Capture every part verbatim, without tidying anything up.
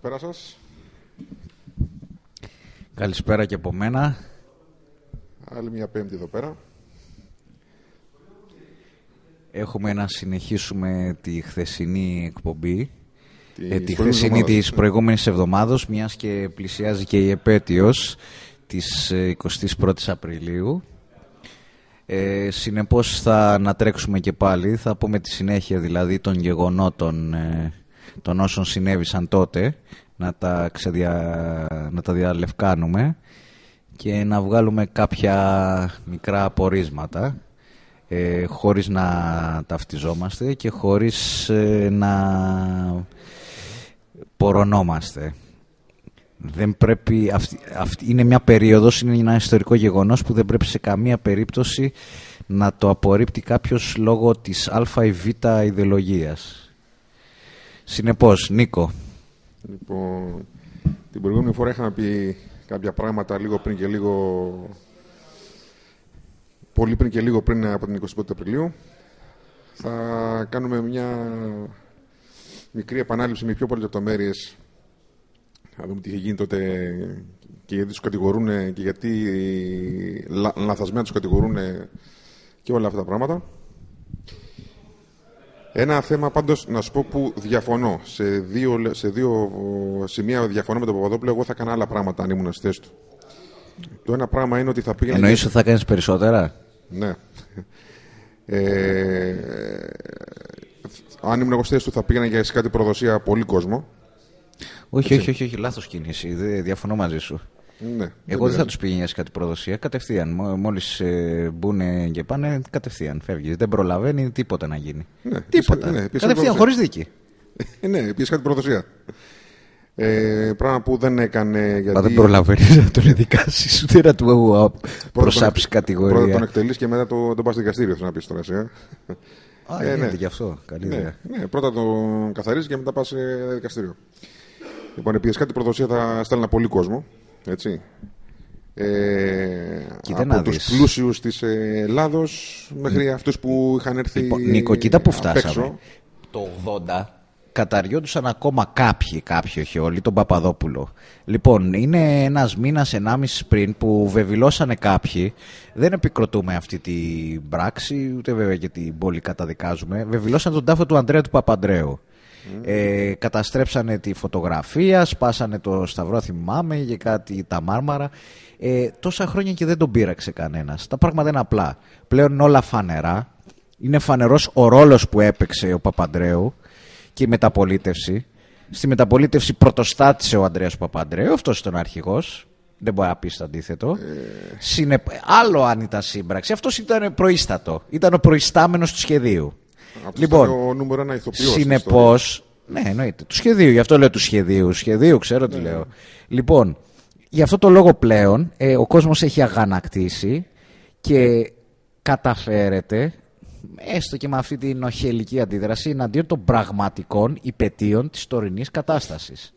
Καλησπέρα σας. Καλησπέρα και από μένα. Άλλη μια Πέμπτη εδώ πέρα. Έχουμε να συνεχίσουμε τη χθεσινή εκπομπή. Τη, ε, τη χθεσινή της προηγούμενης εβδομάδος, μιας και πλησιάζει και η επέτειος της εικοστής πρώτης Απριλίου. Ε, συνεπώς θα ανατρέξουμε και πάλι, θα πούμε τη συνέχεια δηλαδή των γεγονότων ε, των όσων συνέβησαν τότε, να τα, ξεδια... να τα διαλευκάνουμε και να βγάλουμε κάποια μικρά απορίσματα, ε, χωρίς να ταυτιζόμαστε και χωρίς ε, να πορωνόμαστε. Δεν πρέπει, αυτή, αυτή είναι μια περίοδος, είναι ένα ιστορικό γεγονός που δεν πρέπει σε καμία περίπτωση να το απορρίπτει κάποιος λόγω της α ή β ιδεολογίας. Συνεπώς, Νίκο. Λοιπόν, την προηγούμενη φορά είχαμε πει κάποια πράγματα λίγο πριν και λίγο, πολύ πριν και λίγο πριν από την εικοστή πρώτη Απριλίου. Θα κάνουμε μια μικρή επανάληψη με πιο πολλές λεπτομέρειες. Να δούμε τι είχε γίνει τότε και γιατί τους κατηγορούν και γιατί λα, λαθασμένα τους κατηγορούν και όλα αυτά τα πράγματα. Ένα θέμα πάντως να σου πω που διαφωνώ. Σε δύο, σε δύο σημεία διαφωνώ με τον Παπαδόπουλο. Εγώ θα έκανα άλλα πράγματα αν ήμουν στη θέση του. Το ένα πράγμα είναι ότι θα πήγαινε. Εννοείς ότι θα κάνεις περισσότερα? Ναι. Ε, αν ήμουν εγώ στη θέση του θα πήγαινα για κάτι προδοσία πολύ κόσμο. Όχι, όχι, όχι, όχι, λάθος κίνηση. Δεν διαφωνώ μαζί σου. Ναι, Εγώ δεν θα τους πήγαινε κάτι προδοσία. Κατευθείαν. Μόλις ε, μπουν και πάνε, κατευθείαν φεύγει. Δεν προλαβαίνει τίποτα να γίνει. Ναι, τίποτα. Ναι, κατευθείαν, χωρίς δίκη. Ναι, πήγε κάτι προδοσία. Ε, πράγμα που δεν έκανε. Γιατί... Μα δεν προλαβαίνει να τον εδικάσει, ούτε να του προσάψει κατηγορία. Πρώτα τον εκτελεί και μετά τον το πα στο δικαστήριο, θέλω να πει τώρα. Ε. Α, ε, ναι, γι' αυτό. Καλή ναι, ιδέα. Ναι, πρώτα τον καθαρίζει και μετά πα σε δικαστήριο. Λοιπόν, επειδή κάτι προδοσία θα στέλνα πολύ κόσμο. Έτσι. Ε, από τους πλούσιους της Ελλάδος μέχρι mm. αυτούς που είχαν έρθει. Λοιπόν, Νίκο, κοίτα που φτάσαμε. Το ογδόντα καταριόντουσαν ακόμα κάποιοι, κάποιοι όχι όλοι, τον Παπαδόπουλο. Λοιπόν, είναι ένας μήνας, ενάμιση πριν που βεβηλώσανε κάποιοι. Δεν επικροτούμε αυτή την πράξη, ούτε βέβαια και την πόλη καταδικάζουμε. Βεβηλώσαν τον τάφο του Ανδρέα του Παπανδρέου. Mm. Ε, καταστρέψανε τη φωτογραφία, σπάσανε το σταυρό, θυμάμαι, και κάτι τα μάρμαρα. Ε, τόσα χρόνια και δεν τον πείραξε κανένας. Τα πράγματα είναι απλά. Πλέον είναι όλα φανερά. Είναι φανερός ο ρόλος που έπαιξε ο Παπανδρέου και η μεταπολίτευση. Στη μεταπολίτευση πρωτοστάτησε ο Ανδρέας Παπανδρέου, αυτός ήταν ο αρχηγός. Δεν μπορεί να πει το αντίθετο. Ε... Συνε... Άλλο αν ήταν σύμπραξη. Αυτός ήταν προείστατο. Ήταν ο προϊστάμενος του σχεδίου. Αυτό λοιπόν, ο νούμερο ένα ηθοποιός. Συνεπώς, ναι, εννοείται. Του σχεδίου, γι' αυτό λέω του σχεδίου. Σχεδίου, ξέρω τι ναι. λέω. Λοιπόν, γι' αυτό το λόγο πλέον ε, ο κόσμος έχει αγανακτήσει και καταφέρεται, έστω και με αυτή την οχελική αντίδραση, εναντίον των πραγματικών υπαιτίων της τωρινής κατάστασης.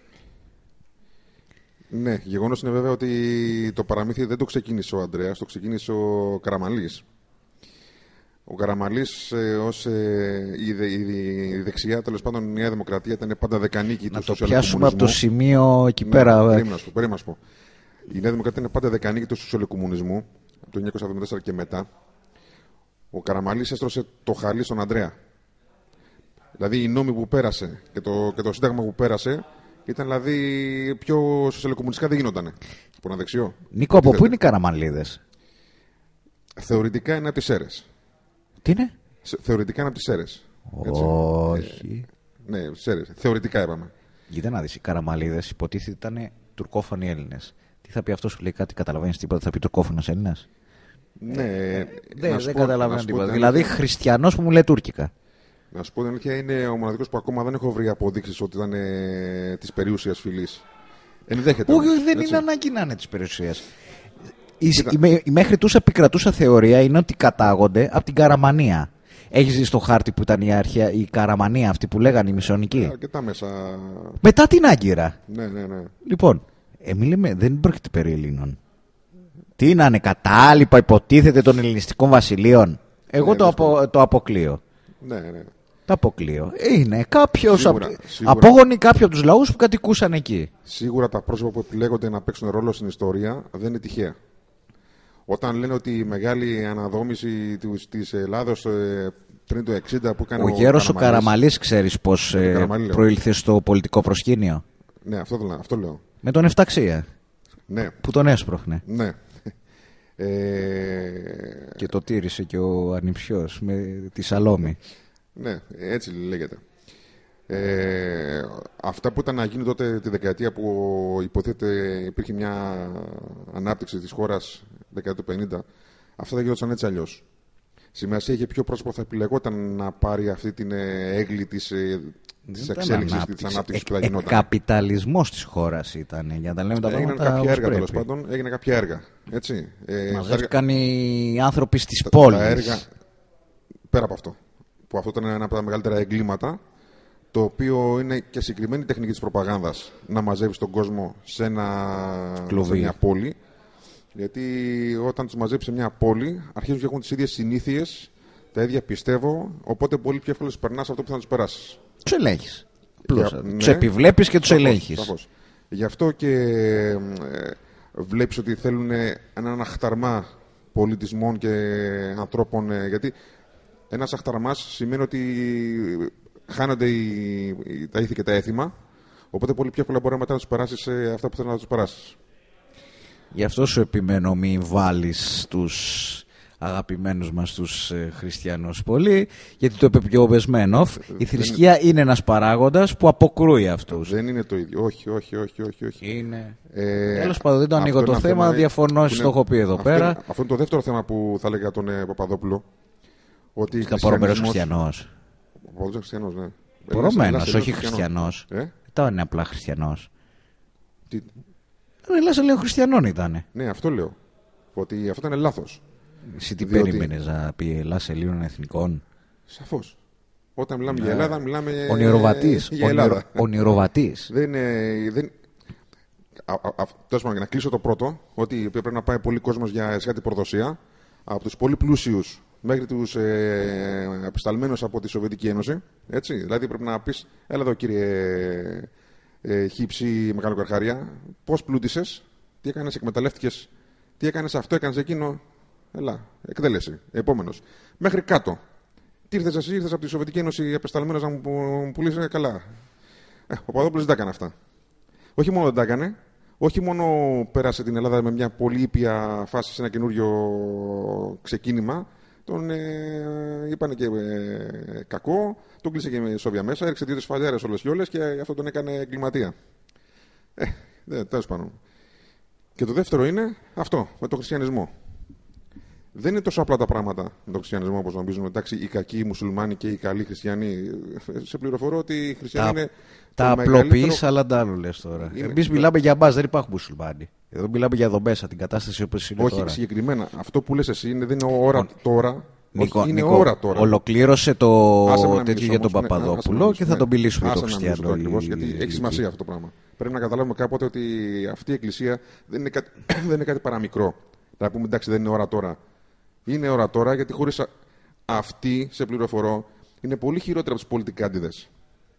Ναι, γεγονός είναι βέβαια ότι το παραμύθι δεν το ξεκίνησε ο Ανδρέας, το ξεκίνησε ο Καραμανλής. Ο Καραμανλής ε, ως ε, η, δε, η δεξιά, τέλος πάντων η Νέα Δημοκρατία, ήταν πάντα δεκανίκη του σοσιαλκομμουνισμού. Να το πιάσουμε από το σημείο εκεί ναι, πέρα. Περίμενα σου πω. Η Νέα Δημοκρατία είναι πάντα δεκανίκη του σοσιαλκομμουνισμού, από το χίλια εννιακόσια εβδομήντα τέσσερα και μετά. Ο Καραμανλής έστρωσε το χαλί στον Ανδρέα. Δηλαδή οι νόμοι που πέρασε και το, και το σύνταγμα που πέρασε ήταν δηλαδή πιο σοσιαλκομμουνιστικά δεν γινότανε. Από ένα δεξιό. Νίκο, από πού είναι οι Καραμανλίδες? Θεωρητικά είναι από τις Σέρρες. Τι είναι? Θεωρητικά είναι από τις Σέρρες. Όχι. Ε, ναι, Σέρρες. Θεωρητικά είπαμε. Κοίτα να δεις, οι Καραμανλίδες υποτίθεται ήταν τουρκόφωνοι Έλληνες. Τι θα πει αυτός που λέει κάτι, καταλαβαίνεις τίποτα, θα πει τουρκόφωνος Έλληνας? Ναι, ε, δεν, δεν καταλαβαίνω τίποτα. Δηλαδή χριστιανός που μου λέει τουρκικά. Να σου πω την αλήθεια, είναι ο μοναδικός που ακόμα δεν έχω βρει αποδείξεις ότι ήταν ε, της περιούσιας φυλής. Ενδέχεται. Όχι, δεν έτσι. Είναι ανάγκη να είναι της περιούσιας. Η, η, η μέχρι τους επικρατούσα θεωρία είναι ότι κατάγονται από την Καραμανία. Έχεις δει στο χάρτη που ήταν η, αρχαία, η Καραμανία αυτή που λέγανε οι μισονικοί? Αρκετά μέσα. Μετά την Άγκυρα. Ναι, ναι, ναι. Λοιπόν, εμείς λέμε δεν πρόκειται περί Ελλήνων. Τι να είναι, κατάλοιπα υποτίθεται των ελληνιστικών βασιλείων? Εγώ ναι, το, απο, το αποκλείω. Ναι, ναι. Το αποκλείω. Είναι κάποιος. Σίγουρα, απ... σίγουρα. Απόγονοι κάποιοι από τους λαούς που κατοικούσαν εκεί. Σίγουρα τα πρόσωπα που επιλέγονται να παίξουν ρόλο στην ιστορία δεν είναι τυχαία. Όταν λένε ότι η μεγάλη αναδόμηση της Ελλάδος πριν το εξήντα που έκανε ο, ο γέρος ο Καραμαλής, ξέρεις πώς ε, προήλθε στο πολιτικό προσκήνιο. Ναι, αυτό, αυτό λέω. Με τον Εφταξία. Ναι. Που τον έσπροχνε. Ναι. Ε... Και το τήρησε και ο ανιψιός με τη Σαλόμη. Ναι, έτσι λέγεται. Ε, αυτά που ήταν να γίνει τότε τη δεκαετία που υποθέτεται υπήρχε μια ανάπτυξη της χώρας δεκαετία του πενήντα, αυτά δεν γινόταν έτσι αλλιώς. Σημασία είχε ποιο πρόσωπο θα επιλεγόταν να πάρει αυτή την έγκλη της, της εξέλιξης και της ανάπτυξης που θα γινόταν. Ο καπιταλισμός της χώρας ήταν, για να τα λέμε τα έγιναν πράγματα κάποια έργα, πρέπει. τέλος πάντων, έγιναν κάποια έργα. Έτσι. Ε, Μαζεύτηκαν οι άνθρωποι στις τα, πόλεις. Τα έργα, πέρα από αυτό, που αυτό ήταν ένα από τα μεγαλύτερα εγκλήματα, το οποίο είναι και συγκεκριμένη τεχνική της προπαγάνδας, να μαζεύεις τον κόσμο σε, ένα, σε μια πόλη. Γιατί όταν τους μαζέψεις σε μια πόλη, αρχίζουν και έχουν τις ίδιες συνήθειες, τα ίδια πιστεύω, οπότε πολύ πιο εύκολα περνάς αυτό που θα τους περάσεις. Τους ελέγχεις. Για, τους ναι, επιβλέπεις και τους σαφώς, ελέγχεις. Σαφώς. Γι' αυτό και ε, βλέπεις ότι θέλουν έναν αχταρμά πολιτισμών και ανθρώπων. Ε, γιατί ένας αχταρμάς σημαίνει ότι χάνονται οι, οι, τα ήθη και τα έθιμα, οπότε πολύ πιο εύκολα μπορεί μετά να τους περάσεις ε, αυτά που θέλουν να τους περάσεις. Γι' αυτό σου επιμένω μη βάλεις τους αγαπημένους μας τους ε, χριστιανούς πολύ, γιατί το είπε και ο Μπεσμένοφ, η θρησκεία είναι... είναι ένας παράγοντας που αποκρούει αυτούς. Δεν είναι το ίδιο, όχι, όχι, όχι, όχι, όχι. Είναι. Ε, Τέλος πάντων, δεν το ανοίγω το θέμα, θέμα, διαφωνώ, είναι... το έχω πει εδώ αυτό πέρα. Είναι, αυτό είναι το δεύτερο θέμα που θα έλεγα τον ε, Παπαδόπουλο. Ότι Καπορομέρος χριστιανός. Παπαδόπουλος χριστιανός, ναι. Πορωμένος, όχι χριστιανός. Ε? Ήταν απλά χριστιανός. Τι... Ελλάς Ελλήνων χριστιανών ήταν. Ναι, αυτό λέω. Ότι αυτό ήταν λάθος. Εσύ τι Διότι... περίμενες να πει Ελλάς Ελλήνων εθνικών? Σαφώς. Όταν μιλάμε ναι. για Ελλάδα, μιλάμε ονειροβατής. για Ελλάδα. Ονειροβατής. δεν είναι... Δεν... Τέλος πάντων, για να κλείσω το πρώτο, ότι πρέπει να πάει πολύ κόσμος για εσχάτη προδοσία, από τους πολύ πλούσιους μέχρι τους ε, απεσταλμένους από τη Σοβιετική Ένωση. Έτσι. Δηλαδή πρέπει να πεις, έλα εδώ κύριε ε, Χύψη Μεγαλοκαρχάρια, πώς πλούτησες, τι έκανες, εκμεταλλεύτηκες, τι έκανες αυτό, έκανες εκείνο. Ελά, εκτέλεση. Επόμενος. Μέχρι κάτω. Τι ήρθες εσύ, ήρθες από τη Σοβιετική Ένωση απεσταλμένος να μου πουλήσεις, καλά. Ε, ο Παπαδόπουλος δεν τα έκανε αυτά. Όχι μόνο δεν τα έκανε, όχι μόνο πέρασε την Ελλάδα με μια πολύ ήπια φάση σε ένα καινούριο ξεκίνημα, τον ε, είπανε και ε, κακό, τον κλείσε και με σόβια μέσα, έριξε δύο-τρεις φαλιάρες όλες και όλες και αυτό τον έκανε εγκληματία. Ε, δε, τέλος πάντων. Και το δεύτερο είναι αυτό, με τον χριστιανισμό. Δεν είναι τόσο απλά τα πράγματα με τον χριστιανισμό όπως νομίζουμε. Εντάξει, οι κακοί μουσουλμάνοι και οι καλοί χριστιανοί. Σε πληροφορώ ότι οι χριστιανοί τα, είναι. Τα απλοποιείς, αλλά αντάλλου λες τώρα. Εμείς μιλάμε για μπας, δεν υπάρχουν μουσουλμάνοι. Εδώ μιλάμε για εδώ μέσα, την κατάσταση όπως είναι όχι, τώρα. Όχι, συγκεκριμένα. Αυτό που λες εσύ είναι, δεν είναι ώρα Ο... τώρα. Νίκο, όχι, είναι Νίκο, ώρα τώρα. Ολοκλήρωσε το τέτοιο μιλήσω, για τον ναι, Παπαδόπουλο ναι, και θα τον μιλήσουμε για τον χριστιανό. Ακριβώς, γιατί έχει σημασία αυτό το πράγμα. Πρέπει να καταλάβουμε κάποτε ότι αυτή η εκκλησία δεν είναι κάτι, δεν είναι κάτι παραμικρό. Να πούμε εντάξει, δεν είναι ώρα τώρα. Είναι ώρα τώρα, γιατί χωρίς αυτή, σε πληροφορώ, είναι πολύ χειρότερα από τους πολιτικάντιδες.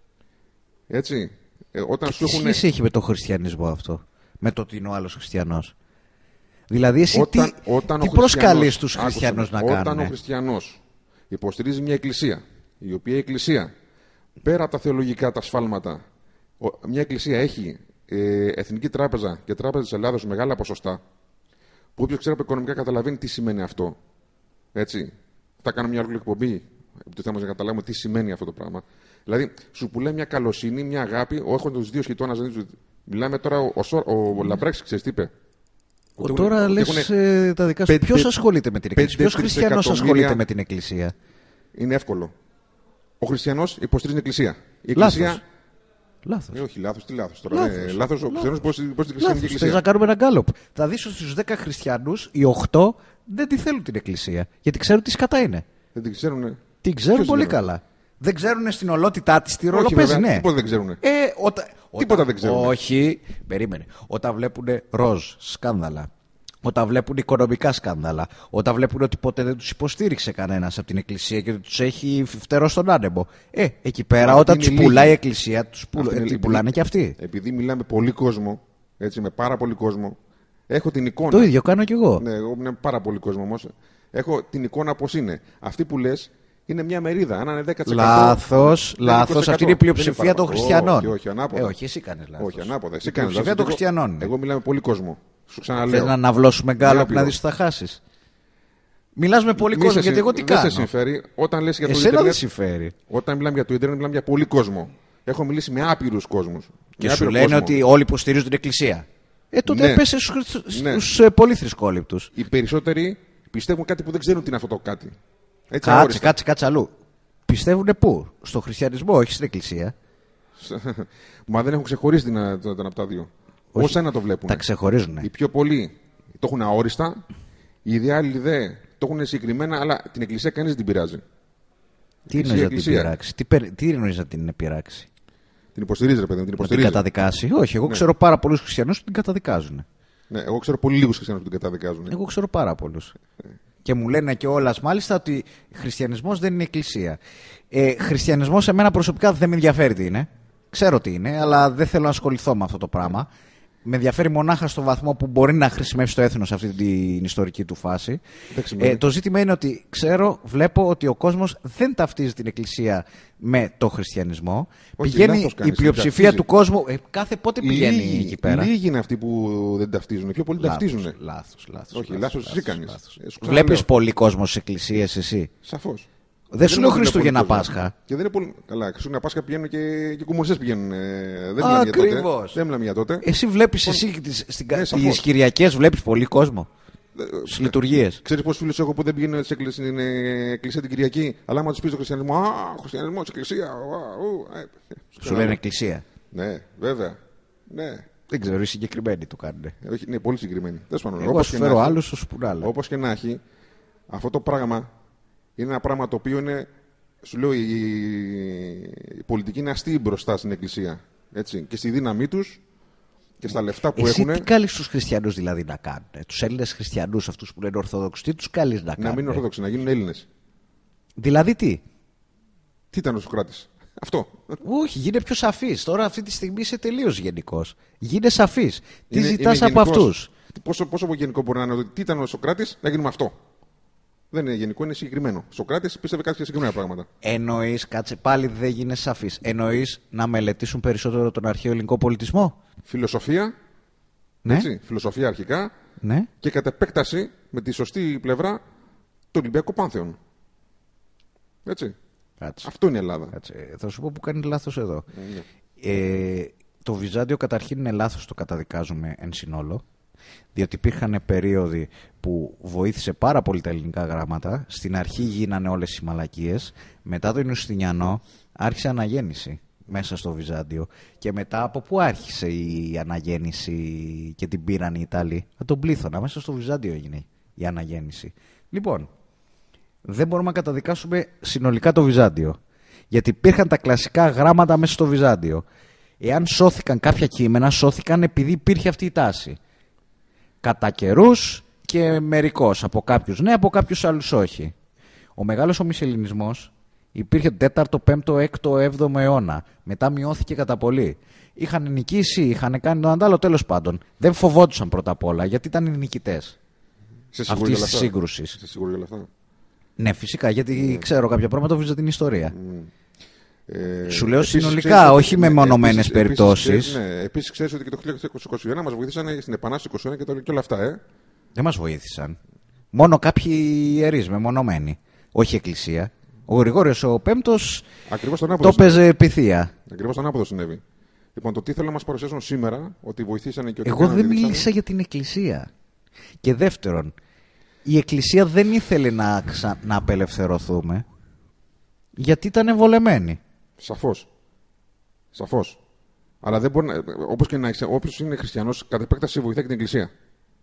Έτσι. Ε, όταν σου τι έχουν... σχέση έχει με τον χριστιανισμό αυτό, με το ότι είναι ο άλλος χριστιανός? Δηλαδή, εσύ όταν, τι, όταν τι προσκαλείς τους χριστιανούς άκουσα, να κάνουν? Όταν ο χριστιανός υποστηρίζει μια εκκλησία, η οποία η εκκλησία, πέρα από τα θεολογικά, τα σφάλματα, μια εκκλησία έχει ε, Εθνική Τράπεζα και Τράπεζα της Ελλάδος μεγάλα ποσοστά, που όποιος ξέρει από οικονομικά καταλαβαίνει τι σημαίνει αυτό. Έτσι. Θα κάνω μια άλλη εκπομπή, το θέμα να καταλάβουμε τι σημαίνει αυτό το πράγμα. Δηλαδή, σου πουλάει μια καλοσύνη, μια αγάπη, ο έχοντας τους δύο σχητώνας. Μιλάμε τώρα, ο, ο, ο Λαμπράκης, ξέρεις τι είπε? Ο, τώρα έχουν, λες έχουν... τα δικά σου. Ποιος ασχολείται με την εκκλησία? Ποιος χριστιανός ασχολείται με την εκκλησία? Είναι εύκολο. Ο χριστιανός υποστηρίζει την εκκλησία. Η εκκλησία... Λάθος. Λάθος. Ε, όχι, λάθος, τι λάθος τώρα. Λάθος. Ε, λάθος, ο χριστιανός πώς την χριστιανική εκκλησία. Θες να κάνουμε ένα γκάλωπ? Θα δεις ότι στους δέκα χριστιανούς, οι οκτώ δεν τη θέλουν την εκκλησία. Γιατί ξέρουν τι σκατά είναι. Δεν την ξέρουν. Την ξέρουν πολύ λένε? Καλά. Δεν ξέρουν στην ολότητά της τι ρόλο παίζει, ναι. Τίποτα δεν ξέρουν. Ε, οτα... Τίποτα όταν... δεν ξέρουν. Όχι, περίμενε. Όταν βλέπουν ροζ, σκάνδαλα, Όταν βλέπουν οικονομικά σκάνδαλα, όταν βλέπουν ότι ποτέ δεν τους υποστήριξε κανένας από την Εκκλησία και ότι τους έχει φτερό στον άνεμο. Ε, εκεί πέρα, αυτή όταν τους λίγη. πουλάει η Εκκλησία, τους πουλ... ε, πουλάνε και αυτοί. Επειδή μιλάμε πολύ κόσμο, έτσι, με πάρα πολύ κόσμο, έχω την εικόνα. Το ίδιο κάνω κι εγώ. Ναι, εγώ με πάρα πολύ κόσμο όμως. Έχω την εικόνα πώς είναι. Αυτή που λες είναι μια μερίδα. Αν είναι δέκα τοις εκατό. Λάθος, λάθος. Αυτή είναι η πλειοψηφία των χριστιανών. Όχι, όχι, ανάποδα. Ε, όχι, εσύ κάνεις λάθος. Όχι, ανάποδα. Εσύ Η κάνεις πλειοψηφία λάθος. των χριστιανών. Εγώ, εγώ μιλάω με πολύ κόσμο. Σου ξαναλέω. Θες να αναβλώσουμε γκάλωπ Ναι, να δεις τι θα χάσεις. Μιλάς με πολύ Μη κόσμο, σε γιατί συ- εγώ τι δεν κάνω. σε συμφέρει. Όταν λες για το Εσένα δεν ίντερνετ. συμφέρει. Όταν μιλάμε για το ίντερνετ, μιλάμε για πολύ κόσμο. Έχω μιλήσει με άπειρους κόσμους. Και Με σου άπειρο λένε κόσμο. ότι όλοι υποστηρίζουν την Εκκλησία. Ε, τότε Ναι. πέσε στους, Ναι. στους ε, πολύ θρησκόληπτους. Οι περισσότεροι πιστεύουν κάτι που δεν ξέρουν τι είναι αυτό το κάτι. Έτσι, Κάτσε, αόριστα. κάτσε, κάτσε αλλού. Πιστεύουνε πού? Στο χριστιανισμό, όχι στην Εκκλησία. Μα δεν έχουν ξεχωρίσει την, τον, τον από τα δύο. Όχι. Ως ένα το βλέπουν. Τα ξεχωρίζουν. Οι πιο πολλοί το έχουν αόριστα. Οι ιδεάλοι δε το έχουν συγκεκριμένα, αλλά την Εκκλησία κανείς δεν την πειράζει. Τι η εννοείς να την Εκκλησία. πειράξει? Τι, περι- τι εννοείς να την πειράξει? Την υποστηρίζει, ρε παιδί μου, την Να την υποστηρίζει. καταδικάσει? Όχι, εγώ Ναι. ξέρω πάρα πολλούς χριστιανούς που την καταδικάζουν. Ναι, εγώ ξέρω πολύ λίγους χριστιανούς που την καταδικάζουν. Εγώ ξέρω πάρα πολλούς. Και μου λένε κιόλας μάλιστα ότι χριστιανισμός δεν είναι εκκλησία. Ε, χριστιανισμός εμένα προσωπικά δεν με ενδιαφέρει τι είναι. Ξέρω τι είναι, αλλά δεν θέλω να ασχοληθώ με αυτό το πράγμα. Με ενδιαφέρει μονάχα στο βαθμό που μπορεί να χρησιμεύσει το έθνος σε αυτή την ιστορική του φάση. Ε, το ζήτημα είναι ότι ξέρω, βλέπω ότι ο κόσμος δεν ταυτίζει την εκκλησία με το χριστιανισμό. Όχι, πηγαίνει λάθος κάνεις, η πλειοψηφία ταυτίζει. του κόσμου. Ε, κάθε πότε πηγαίνει Λίγοι, εκεί πέρα. λίγοι είναι αυτοί που δεν ταυτίζουν. Οι πιο πολλοί ταυτίζουν. Λάθος, λάθος. Όχι, λάθος εσύ κάνεις. Ε, σου Βλέπεις ξαναλέω. πολύ κόσμο στις εκκλησίες εσύ? Σαφώς. Δεν σου είναι λέω πολύ Χριστούγεννα κόσμο. Πάσχα. Και δεν είναι πολύ. Καλά, Χριστούγεννα Πάσχα πηγαίνουν και, και κομμουνιστές πηγαίνουν. Ε, δεν μιλάμε για τότε. Ακριβώς. Δεν μιλάμε για τότε. Εσύ βλέπεις εσύ τις, στην, Ναι, τις σαφώς. Κυριακές βλέπεις πολύ κόσμο Ε, στις λειτουργίες. Ξέρεις πόσους φίλους έχω που δεν πηγαίνουν στην εκκλησία, στην ε, εκκλησία την Κυριακή, αλλά άμα τους πεις το χριστιανισμό, α, χριστιανισμό, εκκλησία. Α, ου, ε, Σου λένε εκκλησία. Ναι, βέβαια. Ναι. Δεν ξέρω, οι συγκεκριμένοι το κάνουν. Ε, όχι, είναι πολύ συγκεκριμένοι. Τέλος πάντων, Εγώ όπως σου και να φέρω έχει- άλλους, σου σπουράλα. Όπως και να έχει, αυτό το πράγμα είναι ένα πράγμα το οποίο είναι, σου λέω, η, η πολιτική είναι αστεί μπροστά στην εκκλησία. Έτσι, και στη δύναμή τους και στα λεφτά που Εσύ έχουν. τι καλείς τους χριστιανούς δηλαδή να κάνουν? Τους Έλληνες χριστιανούς, αυτούς που λένε Ορθόδοξους, τι τους καλείς να Να κάνουν? μην είναι Ορθόδοξοι, να γίνουν Έλληνες. Δηλαδή τι? Τι ήταν ο Σοκράτης? Αυτό. Όχι, γίνε πιο σαφής. Τώρα αυτή τη στιγμή είσαι τελείως γενικός. Γίνε σαφής. Τι Είναι- ζητάς είμαι από γενικός. αυτούς? Πόσο, πόσο γενικό μπορεί να είναι ότι τι ήταν ο Σοκράτης, να γίνουμε αυτό. Δεν είναι γενικό, είναι συγκεκριμένο. Ο Σοκράτης πίστευε κάτι συγκεκριμένα πράγματα. Εννοείς, κάτσε πάλι δεν γίνε σαφής. Εννοείς να μελετήσουν περισσότερο τον αρχαίο ελληνικό πολιτισμό? Φιλοσοφία, Ναι, έτσι, φιλοσοφία αρχικά ναι. και κατ' επέκταση με τη σωστή πλευρά το Ολυμπιακό Πάνθεον. Έτσι. Κάτσε. Αυτό είναι η Ελλάδα. Κάτσε. Θα σου πω που κάνει λάθος εδώ. Ναι. Ε, το Βυζάντιο καταρχήν είναι λάθος, το καταδικάζουμε εν συνόλο, διότι υπήρχαν περίοδοι που βοήθησε πάρα πολύ τα ελληνικά γράμματα. Στην αρχή γίνανε όλες οι μαλακίες. Μετά το Ιουστινιανό άρχισε αναγέννηση μέσα στο Βυζάντιο. Και μετά από πού άρχισε η αναγέννηση και την πήραν οι Ιταλοί? Από τον Πλήθωνα. Μέσα στο Βυζάντιο έγινε η αναγέννηση. Λοιπόν, δεν μπορούμε να καταδικάσουμε συνολικά το Βυζάντιο. Γιατί υπήρχαν τα κλασικά γράμματα μέσα στο Βυζάντιο. Εάν σώθηκαν κάποια κείμενα, σώθηκαν επειδή υπήρχε αυτή η τάση. Κατά καιρούς και μερικώς. Από κάποιους ναι, από κάποιους άλλους όχι. Ο μεγάλος ομισελληνισμός υπήρχε τέταρτο, πέμπτο, έκτο, έβδομο αιώνα. Μετά μειώθηκε κατά πολύ. Είχαν νικήσει, είχαν κάνει το αντάλλο, τέλος πάντων. Δεν φοβόντουσαν πρώτα απ' όλα γιατί ήταν οι νικητές Είσαι σίγουρη αυτής για της όλα αυτά? σύγκρουσης. Είσαι σίγουρη για όλα αυτά? Ναι, φυσικά, γιατί ξέρω κάποια πράγματα που την ιστορία. Ε, Σου λέω επίσης, συνολικά, ξέρεις ότι- όχι με ναι, μονομένες επίσης- περιπτώσεις. Επίσης, ξέρεις, ναι, επίσης ξέρεις ότι και το χίλια εξακόσια είκοσι ένα μας βοήθησαν στην Επανάσταση είκοσι ένα και, το, και όλα αυτά, ε. Δεν μας βοήθησαν. Μόνο κάποιοι ιερείς μεμονωμένοι. Όχι εκκλησία. Ο Γρηγόριος ο Πέμπτος Ακριβώς τον το άποδο παίζε πυθία. Ακριβώς τον άποδο συνέβη. Λοιπόν, το τι θέλω να μας παρουσιάσουν σήμερα, ότι βοηθήσανε και ότι. Εγώ κάνανε, δεν δείξανε. μίλησα για την εκκλησία. Και δεύτερον, η εκκλησία δεν ήθελε να, ξα... να απελευθερωθούμε γιατί ήταν εμβολεμένη. Σαφώς. Σαφώς. Αλλά δεν μπορεί να. Όπως και να έχει. Όποιος είναι χριστιανός, κατ' επέκταση βοηθάει και την εκκλησία.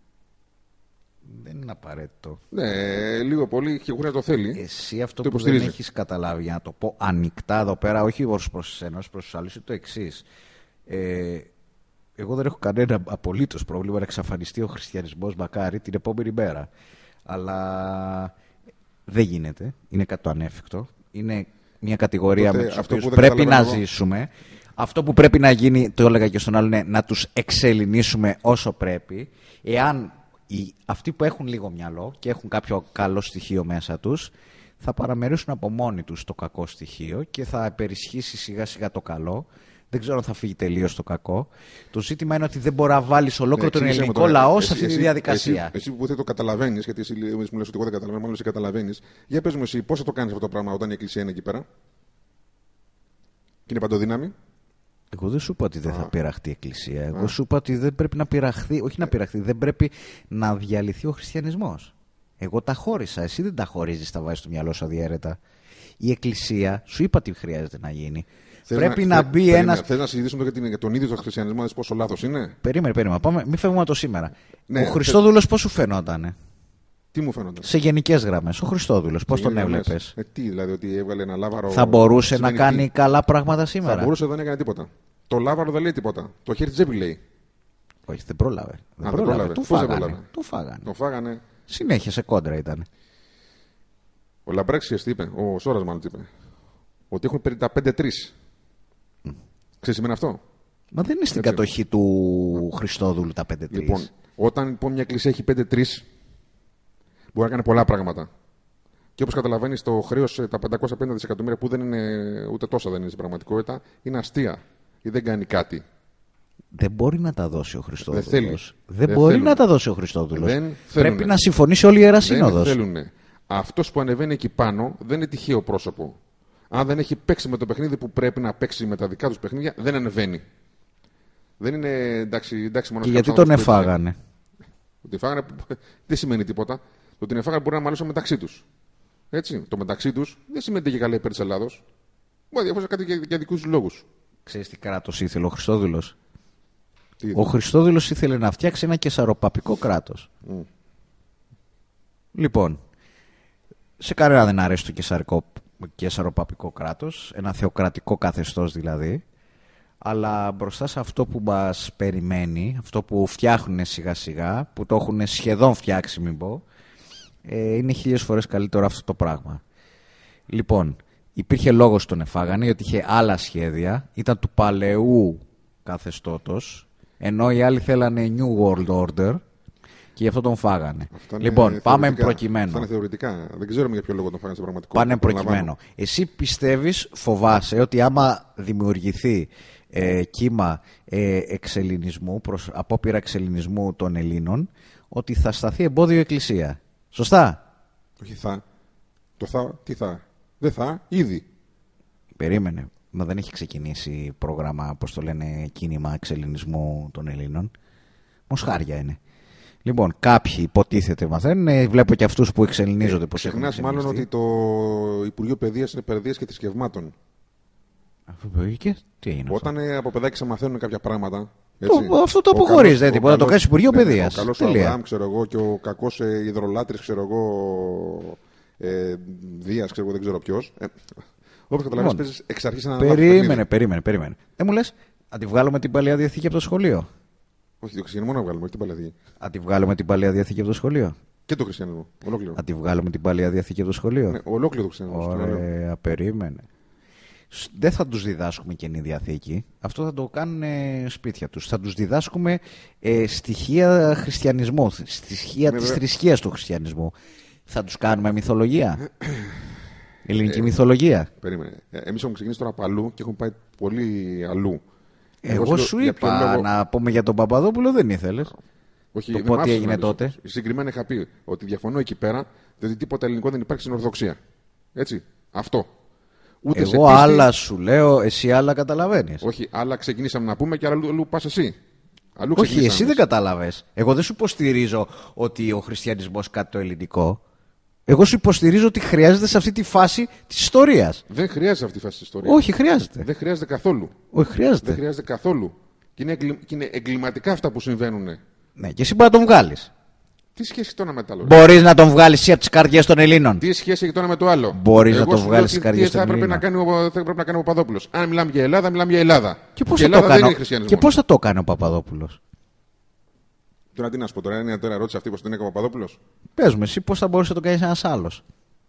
Δεν είναι απαραίτητο. Ναι, λίγο πολύ και χωρίς να το θέλει. Εσύ αυτό το που δεν υποστηρίζει. έχεις καταλάβει, για να το πω ανοιχτά εδώ πέρα, όχι ως προς εσένα, ως προς τους άλλους, είναι το εξής. Ε, Εγώ δεν έχω κανένα απολύτως πρόβλημα να εξαφανιστεί ο χριστιανισμός, μακάρι, την επόμενη μέρα. Αλλά δεν γίνεται. Είναι κάτι το ανέφικτο. Είναι μια κατηγορία Τότε, με τους αυτό οποίους που πρέπει να εγώ... ζήσουμε. Αυτό που πρέπει να γίνει, το έλεγα και στον άλλο, είναι να τους εξελληνίσουμε όσο πρέπει. Εάν οι, αυτοί που έχουν λίγο μυαλό και έχουν κάποιο καλό στοιχείο μέσα τους, θα παραμερίσουν από μόνοι τους το κακό στοιχείο και θα υπερισχύσει σιγά σιγά το καλό. Δεν ξέρω αν θα φύγει τελείως το κακό. Το ζήτημα είναι ότι δεν μπορεί να βάλει ολόκληρο ναι, τον ελληνικό τώρα, λαό σε αυτή εσύ, τη διαδικασία. Εσύ, εσύ που δεν το καταλαβαίνει, γιατί εσύ μου λες ότι εγώ δεν καταλαβαίνω, μάλλον εσύ καταλαβαίνει. Για πες μου εσύ, πώς θα το κάνεις αυτό το πράγμα όταν η εκκλησία είναι εκεί πέρα και είναι παντοδύναμη. Εγώ δεν σου είπα ότι δεν Α. θα πειραχτεί η εκκλησία. Εγώ Α. σου είπα ότι δεν πρέπει να πειραχθεί, όχι να πειραχθεί, δεν πρέπει να διαλυθεί ο χριστιανισμός. Εγώ τα χώρισα. Εσύ δεν τα χωρίζεις, τα βάζεις στο μυαλό σου αδιέρετα. Η εκκλησία σου είπα τι χρειάζεται να γίνει. Θες πρέπει να, να μπει περίμενε, ένας. Θες να συζητήσουμε για, την, για τον ίδιο τον χριστιανισμό, να δεις πόσο λάθος είναι. Περίμενε, περίμενε. Πάμε, μην φεύγουμε το σήμερα. Ναι, ο Χριστόδουλος θε... πώς σου φαινόταν. Τι μου φαίνονταν. Σε γενικές γραμμές. Ο Χριστόδουλος, πώς τον έβλεπες. Ε, τι, δηλαδή ότι έβγαλε ένα λάβαρο. Θα μπορούσε να κάνει τι... καλά πράγματα σήμερα. Θα μπορούσε, δεν έκανε τίποτα. Το λάβαρο δεν λέει τίποτα. Το χέρι της τσέπη λέει. Όχι, δεν πρόλαβε. Δεν Α, πρόλαβε. πρόλαβε. Του φάγανε. Του φάγανε. Το φάγανε. Συνέχεια σε κόντρα ήταν. Ο Λαμπράξιος τι είπε, ο Σόρας μάλλον τι είπε. Ότι έχουν πενήντα πέντε τρία. Mm. Ξέρεις σημαίνει αυτό. Μα δεν είναι στην Έτσι. κατοχή του Χριστόδουλου τα πέντε τρία. Λοιπόν, όταν λοιπόν μια εκκλησία έχει πέντε τρία, μπορεί να κάνει πολλά πράγματα. Και όπως καταλαβαίνεις, το χρέος, τα πεντακόσια πενήντα δισεκατομμύρια που δεν είναι ούτε τόσα δεν είναι στην πραγματικότητα, είναι αστεία ή δεν κάνει κάτι. Δεν μπορεί να τα δώσει ο Χριστόδουλος. Δεν, δεν, δεν μπορεί θέλουν. να τα δώσει ο Χριστόδουλος. Δεν Πρέπει να συμφωνήσει όλη η Ιερά Σύνοδος. Δεν θέλουν. Αυτός που ανεβαίνει εκεί πάνω δεν είναι τυχαίο πρόσωπο. Αν δεν έχει παίξει με το παιχνίδι που πρέπει να παίξει με τα δικά του παιχνίδια, δεν ανεβαίνει. Δεν είναι εντάξει, εντάξει μόνο. Και γιατί τον εφάγανε. Ότι φάγανε, δεν σημαίνει τίποτα. Το ότι την εφάγανε μπορεί να μαλώσουν μεταξύ του. Έτσι. Το μεταξύ του δεν σημαίνει και καλά υπέρ τη Ελλάδος. Μπορεί να διαφορετικά κάτι για, για δικού του λόγου. Ξέρεις τι κράτος ήθελε ο Χριστόδουλος. Ο Χριστόδουλος ήθελε να φτιάξει ένα κεσαροπαπικό κράτος. Mm. Λοιπόν, σε κανένα δεν αρέσει το κεσαρικό, κεσαροπαπικό κράτος, ένα θεοκρατικό καθεστώς δηλαδή, αλλά μπροστά σε αυτό που μας περιμένει, αυτό που φτιάχνουν σιγά σιγά, που το έχουν σχεδόν φτιάξει μην πω, ε, είναι χίλιες φορές καλύτερο αυτό το πράγμα. Λοιπόν, υπήρχε λόγος τον εφάγανε γιατί είχε άλλα σχέδια, ήταν του παλαιού καθεστώτος, ενώ οι άλλοι θέλανε New World Order και γι' αυτό τον φάγανε. Λοιπόν, πάμε προκειμένου. Αυτά είναι θεωρητικά. Δεν ξέρουμε για ποιο λόγο τον φάγανε σε πραγματικότητα. Πάνε προκειμένου. Εσύ πιστεύεις, φοβάσαι, ότι άμα δημιουργηθεί ε, κύμα ε, εξελληνισμού, προς απόπειρα εξελληνισμού των Ελλήνων, ότι θα σταθεί εμπόδιο η Εκκλησία. Σωστά. Όχι θα. Το θα, τι θα. Δεν θα, ήδη. Περίμενε. Μα δεν έχει ξεκινήσει πρόγραμμα, πώς το λένε, κίνημα εξελληνισμού των Ελλήνων. Μοσχάρια είναι. Λοιπόν, κάποιοι υποτίθεται μαθαίνουν, βλέπω και αυτούς που εξελληνίζονται. Ε, Ξεχνάς μάλλον ότι το Υπουργείο Παιδείας είναι παιδείας και θρησκευμάτων. Αυτό και τι έγινε. Όταν αυτό. από παιδάκια μαθαίνουν κάποια πράγματα. Έτσι, το, αυτό το αποχωρείς, δεν τίποτα. Το κάνει Υπουργείο Παιδείας. Ο καλός Αβραάμ, ξέρω εγώ, και ο κακός ε, υδρολάτρης, ξέρω εγώ, ε, Δίας, ξέρω εγώ, δεν ξέρω ποιος. Ε, όπως καταλαβαίνεις, παίζεις εξ αρχής ένα λάθος. Περίμενε, περίμενε, περίμενε. Δεν μου λες, να τη βγάλουμε την Παλαιά Διαθήκη από το σχολείο. Όχι, το χριστιανισμό να βγάλουμε, όχι την Παλαιά Διαθήκη. Να τη βγάλουμε την Παλαιά Διαθήκη από το σχολείο. Και το χριστιανισμό, ολόκληρο. Να τη βγάλουμε την Παλαιά Διαθήκη από το σχολείο. Ναι, ολόκληρο το χριστιανισμό. Ωραία, περίμενε. Δεν θα τους διδάσκουμε Καινή Διαθήκη. Αυτό θα το κάνουν σπίτια τους. Θα τους διδάσκουμε ε, στοιχεία χριστιανισμού, στοιχεία της θρησκείας του χριστιανισμού. Θα τους κάνουμε μυθολογία. Ελληνική ε, μυθολογία. Περίμενε. Ε, εμείς έχουμε ξεκινήσει τώρα από αλλού και έχουμε πάει πολύ αλλού. Εγώ, Εγώ σου είπα λόγο... να πούμε για τον Παπαδόπουλο, δεν ήθελες. Όχι, το πω τι έγινε τότε. Συγκεκριμένα είχα πει ότι διαφωνώ εκεί πέρα, διότι τίποτα ελληνικό δεν υπάρχει στην Ορθοδοξία. Έτσι. Αυτό. Ούτε Εγώ πίστη... άλλα σου λέω, εσύ άλλα καταλαβαίνεις. Όχι, άλλα ξεκινήσαμε να πούμε και άλλα αλλού πας εσύ. Αλλού Όχι, εσύ δεν καταλαβες. Εγώ δεν σου υποστηρίζω ότι ο χριστιανισμός κάτι το ελληνικό. Εγώ σου υποστηρίζω ότι χρειάζεται σε αυτή τη φάση της ιστορίας. Δεν χρειάζεται αυτή τη φάση της ιστορίας. Όχι, χρειάζεται. Δεν χρειάζεται καθόλου. Όχι, χρειάζεται. Δεν χρειάζεται καθόλου. Και είναι, εγκλη... και είναι εγκληματικά αυτά που συμβαίνουν. Ναι, και εσύ μπορεί να τον βγάλεις. Τι σχέση έχει το ένα με το άλλο? Μπορείς να τον βγάλεις εσύ από τις καρδιές των Ελλήνων? Τι σχέση έχει το ένα με το άλλο? Μπορείς να τον βγάλεις στις καρδιές των Ελλήνων? Τι θα έπρεπε να κάνει ο Παπαδόπουλος? Αν μιλάμε για Ελλάδα, μιλάμε για Ελλάδα. Και πώς θα, θα το κάνει ο Παπαδόπουλος? Τώρα τι να σου πω, τώρα είναι τώρα ερώτηση αυτή, πώς τον έκανε ο Παπαδόπουλος. Πες μου, εσύ πώς θα μπορούσε να το κάνεις ένας άλλος?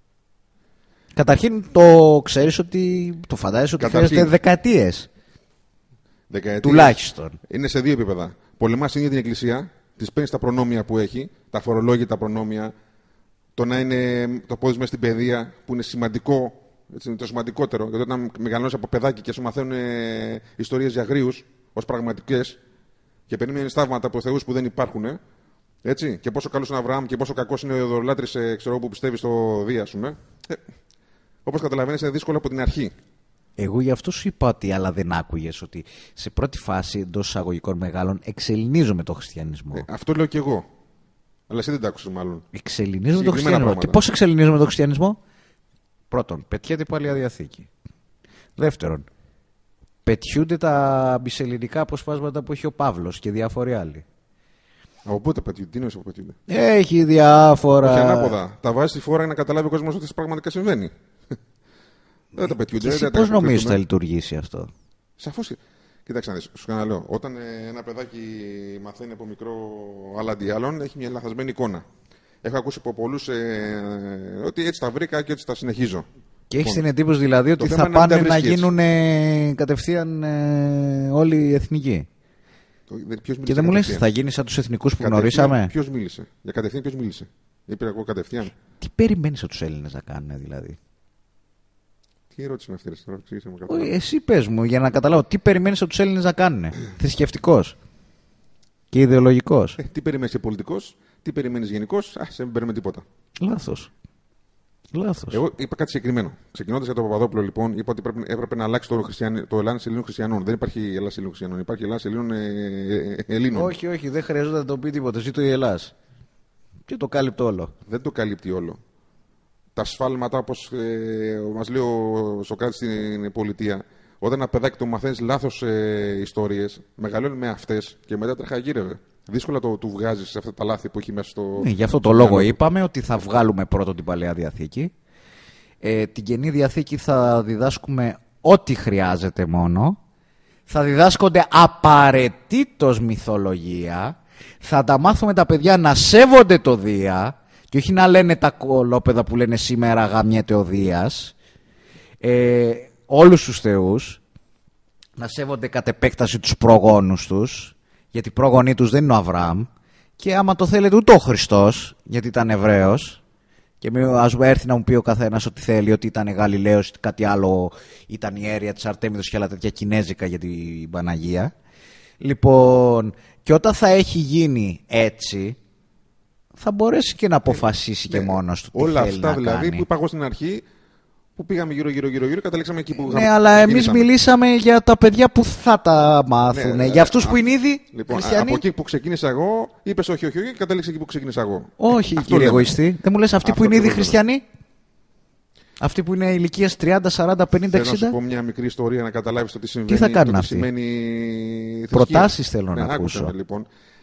Καταρχήν το ξέρεις ότι. Το φαντάζεσαι ότι χρειάζεται δεκαετίες. Δεκαετίες. Τουλάχιστον. Είναι σε δύο επίπεδα. Πολεμάς την ίδια την Εκκλησία, της παίρνεις τα προνόμια που έχει, τα φορολόγητα προνόμια, το να είναι το πόδι μέσα στην παιδεία, που είναι σημαντικό, έτσι, είναι το σημαντικότερο. Γιατί όταν μεγαλώνεις από παιδάκι και σου μαθαίνουν ε, ιστορίες για αγρίους ως πραγματικές και περιμένεις θαύματα από θεούς που δεν υπάρχουν, ε, έτσι, και πόσο καλός είναι ο Αβραάμ και πόσο κακός είναι ο ειδωλολάτρης ε, που πιστεύει στο Δία, ας πούμε. Ε, όπως καταλαβαίνεις, είναι δύσκολο από την αρχή. Εγώ γι' αυτό σου είπα ότι, αλλά δεν άκουγες, ότι σε πρώτη φάση εντός εισαγωγικών μεγάλων εξελληνίζομαι το χριστιανισμό. Ε, αυτό λέω κι εγώ. Αλλά εσύ δεν τα άκουσες μάλλον. Εξελληνίζομαι το χριστιανισμό. Πράγματα. Και πώς εξελληνίζομαι το χριστιανισμό? Πρώτον, πετιέται η Παλαιά Διαθήκη. Δεύτερον, πετιούνται τα μπισελληνικά αποσπάσματα που έχει ο Παύλος και διάφοροι άλλοι. Από πότε πετιούνται, τι είναι όσο πετιούνται? Έχει διάφορα. Όχι ανάποδα. Τα βάζει στη φόρα για να καταλάβει ο κόσμος ότι πραγματικά συμβαίνει. Δεν τα πετιούνται. Και πώς νομίζεις θα λειτουργήσει αυτό? Σαφώς. Κοίταξε να δεις, σου ξαναλέω. Όταν ένα παιδάκι μαθαίνει από μικρό άλλα αντί άλλων, έχει μια λαθασμένη εικόνα. Έχω ακούσει από πολλούς ε, ότι έτσι τα βρήκα και έτσι τα συνεχίζω. Και έχει την εντύπωση δηλαδή ότι θα πάνε να γίνουν ε, κατευθείαν ε, όλοι οι εθνικοί. Το, και δεν μου λες, θα γίνει σαν τους εθνικούς που γνωρίσαμε. Ποιος μίλησε? Για κατευθείαν ποιος μίλησε? Είπε εγώ κατευθείαν. Τι περιμένεις από τους Έλληνες να κάνουν δηλαδή? Τι ερώτηση είναι αυτή, τώρα εξήγησε μου καθόλου. Εσύ πες μου, για να καταλάβω, τι περιμένεις από τους Έλληνες να κάνουν? Θρησκευτικός και ιδεολογικός. Ε, τι περιμένεις και πολιτικός, τι περιμένεις γενικός? Α, σε μην περιμένει τίποτα. Λάθος. Λάθος. Εγώ είπα κάτι συγκεκριμένο. Ξεκινώντας για τον Παπαδόπουλο, λοιπόν, είπα ότι πρέπει, έπρεπε να αλλάξει το, χριστιαν... το Ελλάδας Ελλήνων Χριστιανών. Δεν υπάρχει Ελλάδας Ελλήνων Χριστιανών, υπάρχει Ελλάδας Ελλήνων ε, ε, Ελλήνων. Όχι, όχι, δεν χρειάζεται να το πει τίποτα. Ζήτω η Ελλάς. Και το κάλυπτει όλο. Δεν το καλύπτει όλο. Τα σφάλματα, όπως ε, μας λέει ο Σοκράτης στην πολιτεία, όταν ένα παιδάκι το μαθαίνεις λάθος ε, ιστορίες, μεγαλώνει με αυτές και μετά τρεχαγύρευε. Δύσκολα το του βγάζεις σε αυτά τα λάθη που έχει μέσα στο. Ναι, γι' αυτό το λόγο είπαμε ότι θα βγάλουμε πρώτον την Παλαιά Διαθήκη. Ε, την Καινή Διαθήκη θα διδάσκουμε ό,τι χρειάζεται μόνο. Θα διδάσκονται απαραίτητος μυθολογία. Θα τα μάθουμε τα παιδιά να σέβονται το Δία. Και όχι να λένε τα κολόπεδα που λένε σήμερα γαμιέται ο Δίας. Ε, όλους τους θεούς. Να σέβονται κατ' επέκταση τους προγόνους τους. Γιατί πρόγονοί τους δεν είναι ο Αβραάμ. Και άμα το θέλετε ούτε ο Χριστός, γιατί ήταν Εβραίος. Και ας έρθει να μου πει ο καθένας ότι θέλει, ότι ήταν Γαλιλαίος, κάτι άλλο, ήταν η αίρια της Αρτέμιδος και άλλα τέτοια κινέζικα για την Παναγία. Λοιπόν, και όταν θα έχει γίνει έτσι, θα μπορέσει και να αποφασίσει ναι, και μόνος του τι όλα θέλει αυτά να δηλαδή κάνει. Που είπα εγώ στην αρχή, που πήγαμε γύρω γύρω γύρω γύρω, καταλήξαμε εκεί που ναι, είχαμε. Αλλά εμείς μιλήσαμε για τα παιδιά που θα τα μάθουν. Ναι, για αυτούς α, που είναι ήδη λοιπόν, χριστιανοί. Από εκεί που ξεκίνησα εγώ, είπες όχι, όχι, όχι, και κατέληξε εκεί που ξεκίνησα εγώ. Όχι, αυτό κύριε εγωιστή. Δεν μου λες αυτοί αυτό που είναι ήδη χριστιανοί. Αυτοί που είναι ηλικίας τριάντα, σαράντα, πενήντα, εξήντα. Θέλω να σου πω μια μικρή ιστορία να καταλάβεις το τι συμβαίνει. Τι θα κάνουν το αυτοί? Σημαίνει προτάσεις θέλω ναι, να ακούσω. Άκουσα, λοιπόν.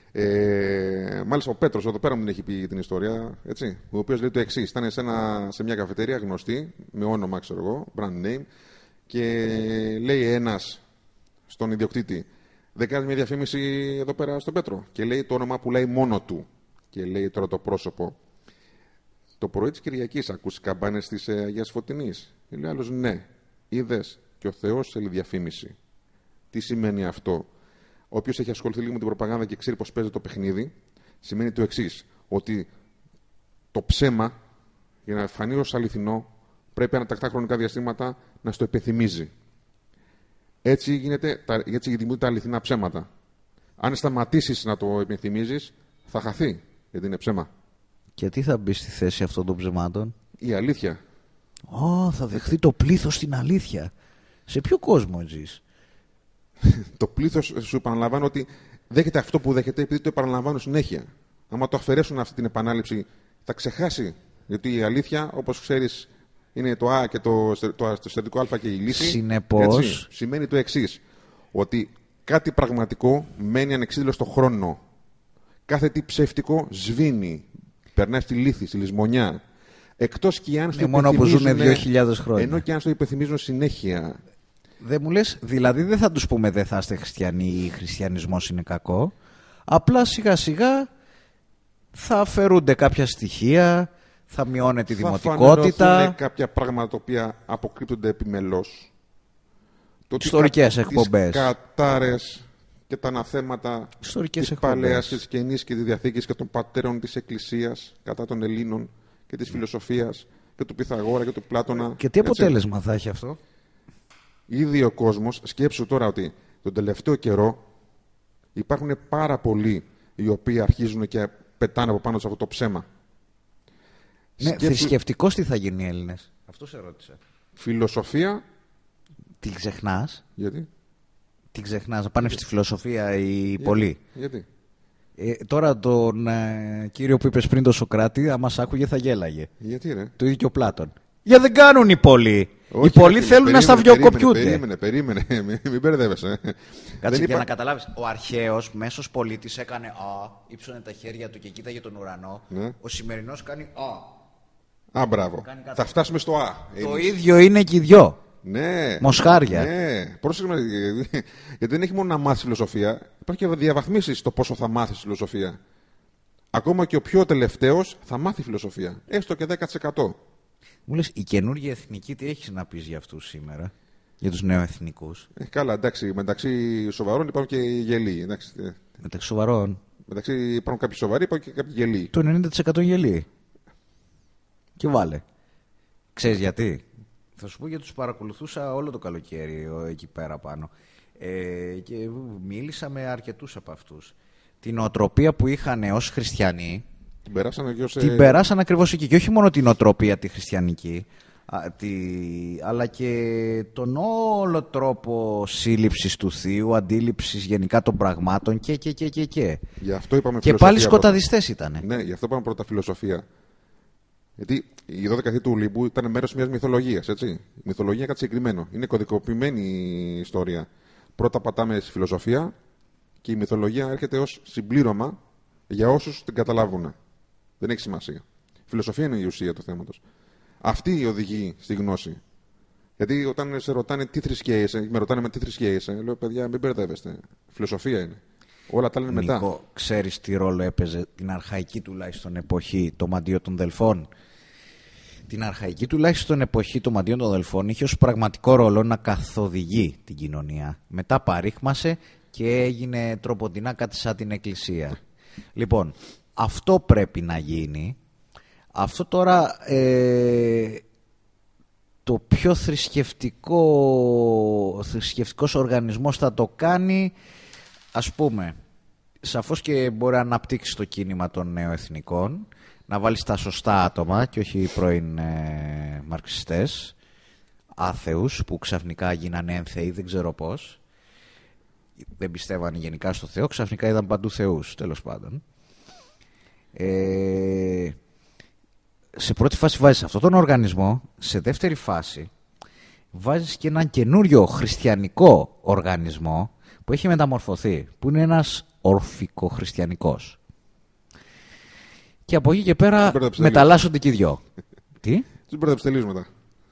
Ε, μάλιστα ο Πέτρος εδώ πέρα μου την έχει πει την ιστορία, έτσι, ο οποίος λέει το εξής. Ήταν σε, ένα, σε μια καφετέρια γνωστή, με όνομα ξέρω εγώ, brand name, και λέει ένας στον ιδιοκτήτη, δεν κάνεις μια διαφήμιση εδώ πέρα στον Πέτρο? Και λέει το όνομα που λέει μόνο του. Και λέει τώρα το πρόσωπο, το πρωί της Κυριακής ακούς καμπάνες της Αγίας Φωτεινής? Και λέει άλλος, ναι. Είδες, και ο Θεός θέλει διαφήμιση. Τι σημαίνει αυτό? Όποιος έχει ασχοληθεί λίγο με την προπαγάνδα και ξέρει πώς παίζει το παιχνίδι, σημαίνει το εξής, ότι το ψέμα, για να φανεί ως αληθινό, πρέπει ανατακτά χρονικά διαστήματα να στο επιθυμίζει. Έτσι, γίνεται, έτσι δημιουργούνται τα αληθινά ψέματα. Αν σταματήσεις να το επιθυμίζεις, θα χαθεί, γιατί είναι ψέμα. Και τι θα μπει στη θέση αυτών των ψεμάτων? Η αλήθεια. Ω, oh, θα δεχθεί το πλήθος στην αλήθεια. Σε ποιο κόσμο ζεις? Το πλήθος, σου επαναλαμβάνω ότι δέχεται αυτό που δέχεται επειδή το επαναλαμβάνω συνέχεια. Άμα το αφαιρέσουν αυτή την επανάληψη, θα ξεχάσει. Γιατί η αλήθεια, όπως ξέρεις, είναι το Α και το, το, το, το στερετικό Α και η λύση. Συνεπώς, έτσι, σημαίνει το εξής, ότι κάτι πραγματικό μένει ανεξίδηλο στο χρόνο. Κάθε τι ψεύτικο σβήνει. Περνάει στη λύθη, στη λησμονιά. Εκτός και αν στο ναι, μόνο που ζουν δύο χιλιάδες χρόνια. Ενώ και αν στο υπενθυμίζουν συνέχεια. Δεν μου λες, δηλαδή δεν θα τους πούμε δεν θα είστε χριστιανοί ή χριστιανισμός είναι κακό. Απλά σιγά σιγά θα αφαιρούνται κάποια στοιχεία, θα μειώνεται η δημοτικότητα. Θα κάποια πράγματα τα οποία αποκρύπτονται επιμελώς. Ιστορικές εκπομπές. Τις κατάρες και τα αναθέματα της Παλαιάς και της Καινής και της Διαθήκης και των πατέρων της Εκκλησίας κατά των Ελλήνων και της φιλοσοφίας και του Πυθαγόρα και του Πλάτωνα. Και τι αποτέλεσμα έτσι θα έχει αυτό? Ήδη ο κόσμος, σκέψου τώρα ότι τον τελευταίο καιρό υπάρχουν πάρα πολλοί οι οποίοι αρχίζουν και πετάνε από πάνω σε αυτό το ψέμα. Ναι, σκέψου... θρησκευτικός τι θα γίνει οι Έλληνες? Αυτό σε ρώτησα. Φιλοσοφία. Την ξεχνάς? Γιατί? Την ξεχνάς, να πάνε στη φιλοσοφία οι πολλοί. Γιατί? Ε, τώρα τον ε, κύριο που είπες πριν, τον Σοκράτη, αν μας άκουγε θα γέλαγε. Γιατί ρε? Το ίδιο και ο Πλάτων. Για δεν κάνουν οι πολλοί. Όχι, οι πολλοί ρε, θέλουν περίμενε, να σταυριοκοπιούνται. Περίμενε, περίμενε, περίμενε. Μην μπερδεύεσαι. Κάτσε, για είπα... να καταλάβεις. Ο αρχαίος μέσος πολίτης έκανε α, ύψωνε τα χέρια του και κοίταγε τον ουρανό. Ναι. Ο σημερινός κάνει α. Α, μπράβο. Θα φτάσουμε στο α. Το είναι... ίδιο είναι και οι δυο. Ναι. Μοσχάρια. Ναι. Πρόσεχε, γιατί δεν έχει μόνο να μάθεις φιλοσοφία, υπάρχει και διαβαθμίσεις στο πόσο θα μάθεις φιλοσοφία. Ακόμα και ο πιο τελευταίος θα μάθει φιλοσοφία. Έστω και δέκα τοις εκατό. Μου λες, η καινούργια εθνική, τι έχεις να πεις για αυτούς σήμερα, για τους νεοεθνικούς? Ε, καλά, εντάξει. Μεταξύ σοβαρών υπάρχουν και γελοί. Εντάξει. Μεταξύ σοβαρών. Μεταξύ υπάρχουν κάποιοι σοβαροί, υπάρχουν και κάποιοι γελοί. Το ενενήντα τοις εκατό γελοί. Και βάλε. Ξέρεις γιατί? Θα σου πω, γιατί τους παρακολουθούσα όλο το καλοκαίρι εκεί πέρα πάνω. Ε, και μίλησα με αρκετούς από αυτούς. Την οτροπία που είχαν ως χριστιανοί, την περάσαν, και ως... την περάσαν ακριβώς εκεί. Και όχι μόνο την οτροπία τη χριστιανική, α, τη... αλλά και τον όλο τρόπο σύλληψης του Θείου, αντίληψης γενικά των πραγμάτων και και και και και. Γι' αυτό είπαμε και πάλι σκοταδιστές ήτανε. Ναι, γι' αυτό είπαμε πρώτα φιλοσοφία. Γιατί οι δώδεκα θεοί του Λίμπου ήταν μέρος μιας μυθολογίας, έτσι. Η μυθολογία είναι κάτι συγκεκριμένο. Είναι κωδικοποιημένη η ιστορία. Πρώτα πατάμε στη φιλοσοφία και η μυθολογία έρχεται ως συμπλήρωμα για όσους την καταλάβουν. Δεν έχει σημασία. Η φιλοσοφία είναι η ουσία του θέματος. Αυτή οδηγεί στη γνώση. Γιατί όταν σε ρωτάνε τι θρησκεία είσαι, με ρωτάνε με τι θρησκεία είσαι, λέω παιδιά, μην μπερδεύεστε. Φιλοσοφία είναι. Όλα τα λένε μετά. Νίκο, ξέρεις τι ρόλο έπαιζε την αρχαϊκή τουλάχιστον εποχή το μαντίο των Δελφών? Την αρχαϊκή τουλάχιστον εποχή το μαντίο των Δελφών είχε ως πραγματικό ρόλο να καθοδηγεί την κοινωνία. Μετά παρήχμασε και έγινε τροποντινά κάτι σαν την εκκλησία. Λοιπόν, αυτό πρέπει να γίνει. Αυτό τώρα ε, το πιο θρησκευτικό θρησκευτικός οργανισμός θα το κάνει, ας πούμε, σαφώς και μπορεί να αναπτύξει το κίνημα των νεοεθνικών, να βάλει τα σωστά άτομα και όχι οι πρώην ε, μαρξιστές, άθεους που ξαφνικά γίνανε ένθεοι, δεν ξέρω πώς. Δεν πιστεύανε γενικά στο Θεό, ξαφνικά είδαν παντού θεούς, τέλος πάντων. Ε, σε πρώτη φάση βάζεις αυτόν τον οργανισμό, σε δεύτερη φάση βάζεις και έναν καινούριο χριστιανικό οργανισμό που έχει μεταμορφωθεί, που είναι ένας ορφικοχριστιανικός. Και από εκεί και πέρα μεταλλάσσονται και οι δυο. Τι? Τους μπέρδεψε τελείως μετά.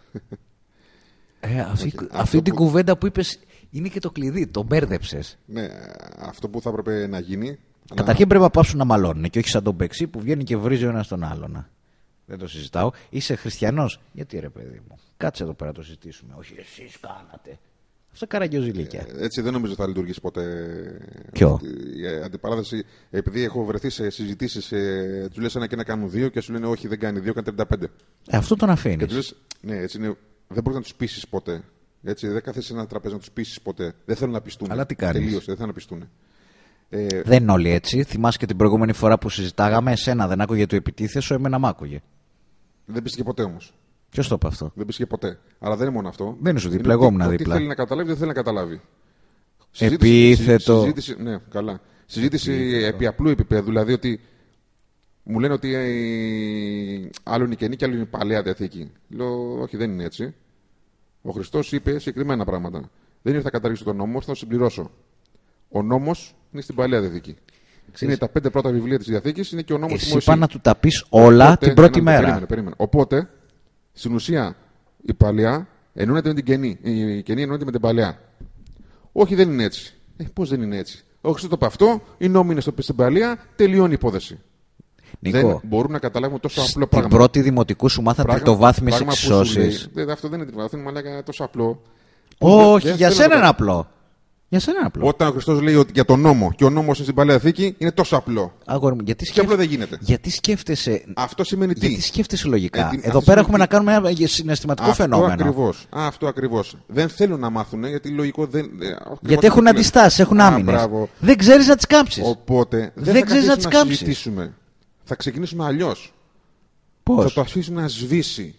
Ε, αυτή okay. αυτή την που... κουβέντα που είπες είναι και το κλειδί, το μπέρδεψες. Ναι, αυτό που θα έπρεπε να γίνει. Καταρχήν να... πρέπει να πάψουν να μαλώνουν και όχι σαν τον Μπεξί που βγαίνει και βρίζει ο ένας τον άλλον. Δεν το συζητάω. Είσαι χριστιανός? Γιατί ρε παιδί μου, κάτσε εδώ πέρα να το συζητήσουμε. Όχι, εσείς κάνατε. Αυτό καραγκιόζηλικια. Ε, έτσι δεν νομίζω θα λειτουργήσει ποτέ. Ποιο? Η αντιπαράθεση, επειδή έχω βρεθεί σε συζητήσεις, ε, του λες ένα και να κάνουν δύο και σου λένε όχι, δεν κάνει δύο, κάνει τριάντα πέντε. Ε, αυτό τον αφήνεις. Και του λες, ναι, έτσι είναι, δεν μπορεί να τους πείσεις ποτέ. Έτσι, δεν κάθεσαι σε ένα τραπέζι να τους πείσεις ποτέ. Δεν θέλουν να πιστούν. Αλλά τι κάνεις? Τελείωσε, δεν θέλουν να πιστούν. Ε, δεν είναι όλοι έτσι. Θυμάσαι και την προηγούμενη φορά που συζητάγαμε, εσένα δεν άκουγε το επιτίθεσο, εμένα μ' άκουγε. Δεν πίστηκε ποτέ όμως. Ποιος το είπε αυτό? Δεν πίστηκε ποτέ. Αλλά δεν είναι μόνο αυτό. Δεν είναι σου δίπλα, εγώ ήμουν δίπλα. Τι θέλει να καταλάβει, δεν θέλει να καταλάβει. Επίθετο. Συζήτηση, ναι, καλά. Συζήτηση επίθετο. Επί απλού επίπεδου. Δηλαδή ότι μου λένε ότι ε, άλλο είναι η Καινή και άλλο είναι η Παλαιά Διαθήκη. Λέω, όχι, δεν είναι έτσι. Ο Χριστός είπε συγκεκριμένα πράγματα. Δεν ήρθα να καταργήσω τον νόμο, θα το συμπληρώσω. Ο νόμος είναι στην Παλαιά Διαθήκη. Είναι τα πέντε πρώτα βιβλία της Διαθήκης, είναι και ο νόμος του Μωυσή. Εσύ είπα να του τα πεις όλα. Οπότε, την πρώτη μέρα. Περίμενε, περίμενε. Οπότε, στην ουσία, η παλαιά ενώνεται με την καινή. Η καινή ενώνεται με την παλαιά. Όχι, δεν είναι έτσι. Ε, πώς δεν είναι έτσι. Όχι, το πω αυτό, οι νόμοι είναι στην παλαιά, τελειώνει η υπόθεση. Νικό, δεν μπορούν να καταλάβουν τόσο απλό πράγμα. Στην πρώτη δημοτικού σου μάθα τριτοβάθμιες εξισώσεις. Αυτό δεν είναι τριτοβάθμιες, μαλάκα τόσο απλό. Όχι, για σένα είναι απλό. Για σένα είναι απλό. Όταν ο Χριστός λέει ότι για τον νόμο και ο νόμος στην Παλαιά Διαθήκη είναι τόσο απλό. Αγόρι μου, γιατί σκέφ... Και απλό δεν γίνεται. Γιατί σκέφτεσαι. Αυτό σημαίνει τι. Γιατί σκέφτεσαι λογικά. Ε, Εδώ πέρα έχουμε τι... να κάνουμε ένα συναισθηματικό αυτό φαινόμενο. Ακριβώς. Αυτό ακριβώς. Δεν θέλουν να μάθουν γιατί λογικό δεν. Γιατί έχουν αντιστάσεις, έχουν άμυνες. Δεν ξέρεις να τις κάμψεις. Οπότε δεν, δεν ξέρεις να τις κάμψεις. Θα ξεκινήσουμε αλλιώς. Πώς? Θα το αφήσουμε να σβήσει.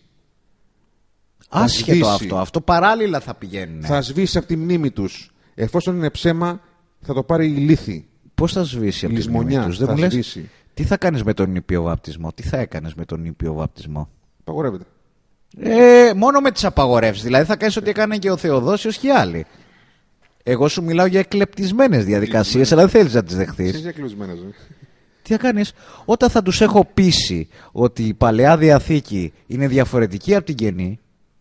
Άσχετο αυτό. Αυτό παράλληλα θα πηγαίνουν. Θα σβήσει από τη μνήμη τους. Εφόσον είναι ψέμα, θα το πάρει η λύθη. Πώς θα σβήσει από τη μνήμη τους? Δεν μου λες, τι θα κάνεις με τον ήπιο βαπτισμό? Τι θα έκανες με τον ήπιο βαπτισμό? Απαγορεύεται. Ε, μόνο με τις απαγορεύσεις. Δηλαδή θα κάνεις ό,τι έκανε και ο Θεοδόσιος και οι άλλοι. Εγώ σου μιλάω για εκλεπτισμένες διαδικασίες, αλλά δεν θέλεις να τις δεχθείς. Είναι εκλεπτισμένες. Τι θα κάνεις? Όταν θα τους έχω πείσει ότι η Παλαιά Διαθήκη είναι διαφορετική από την Καινή,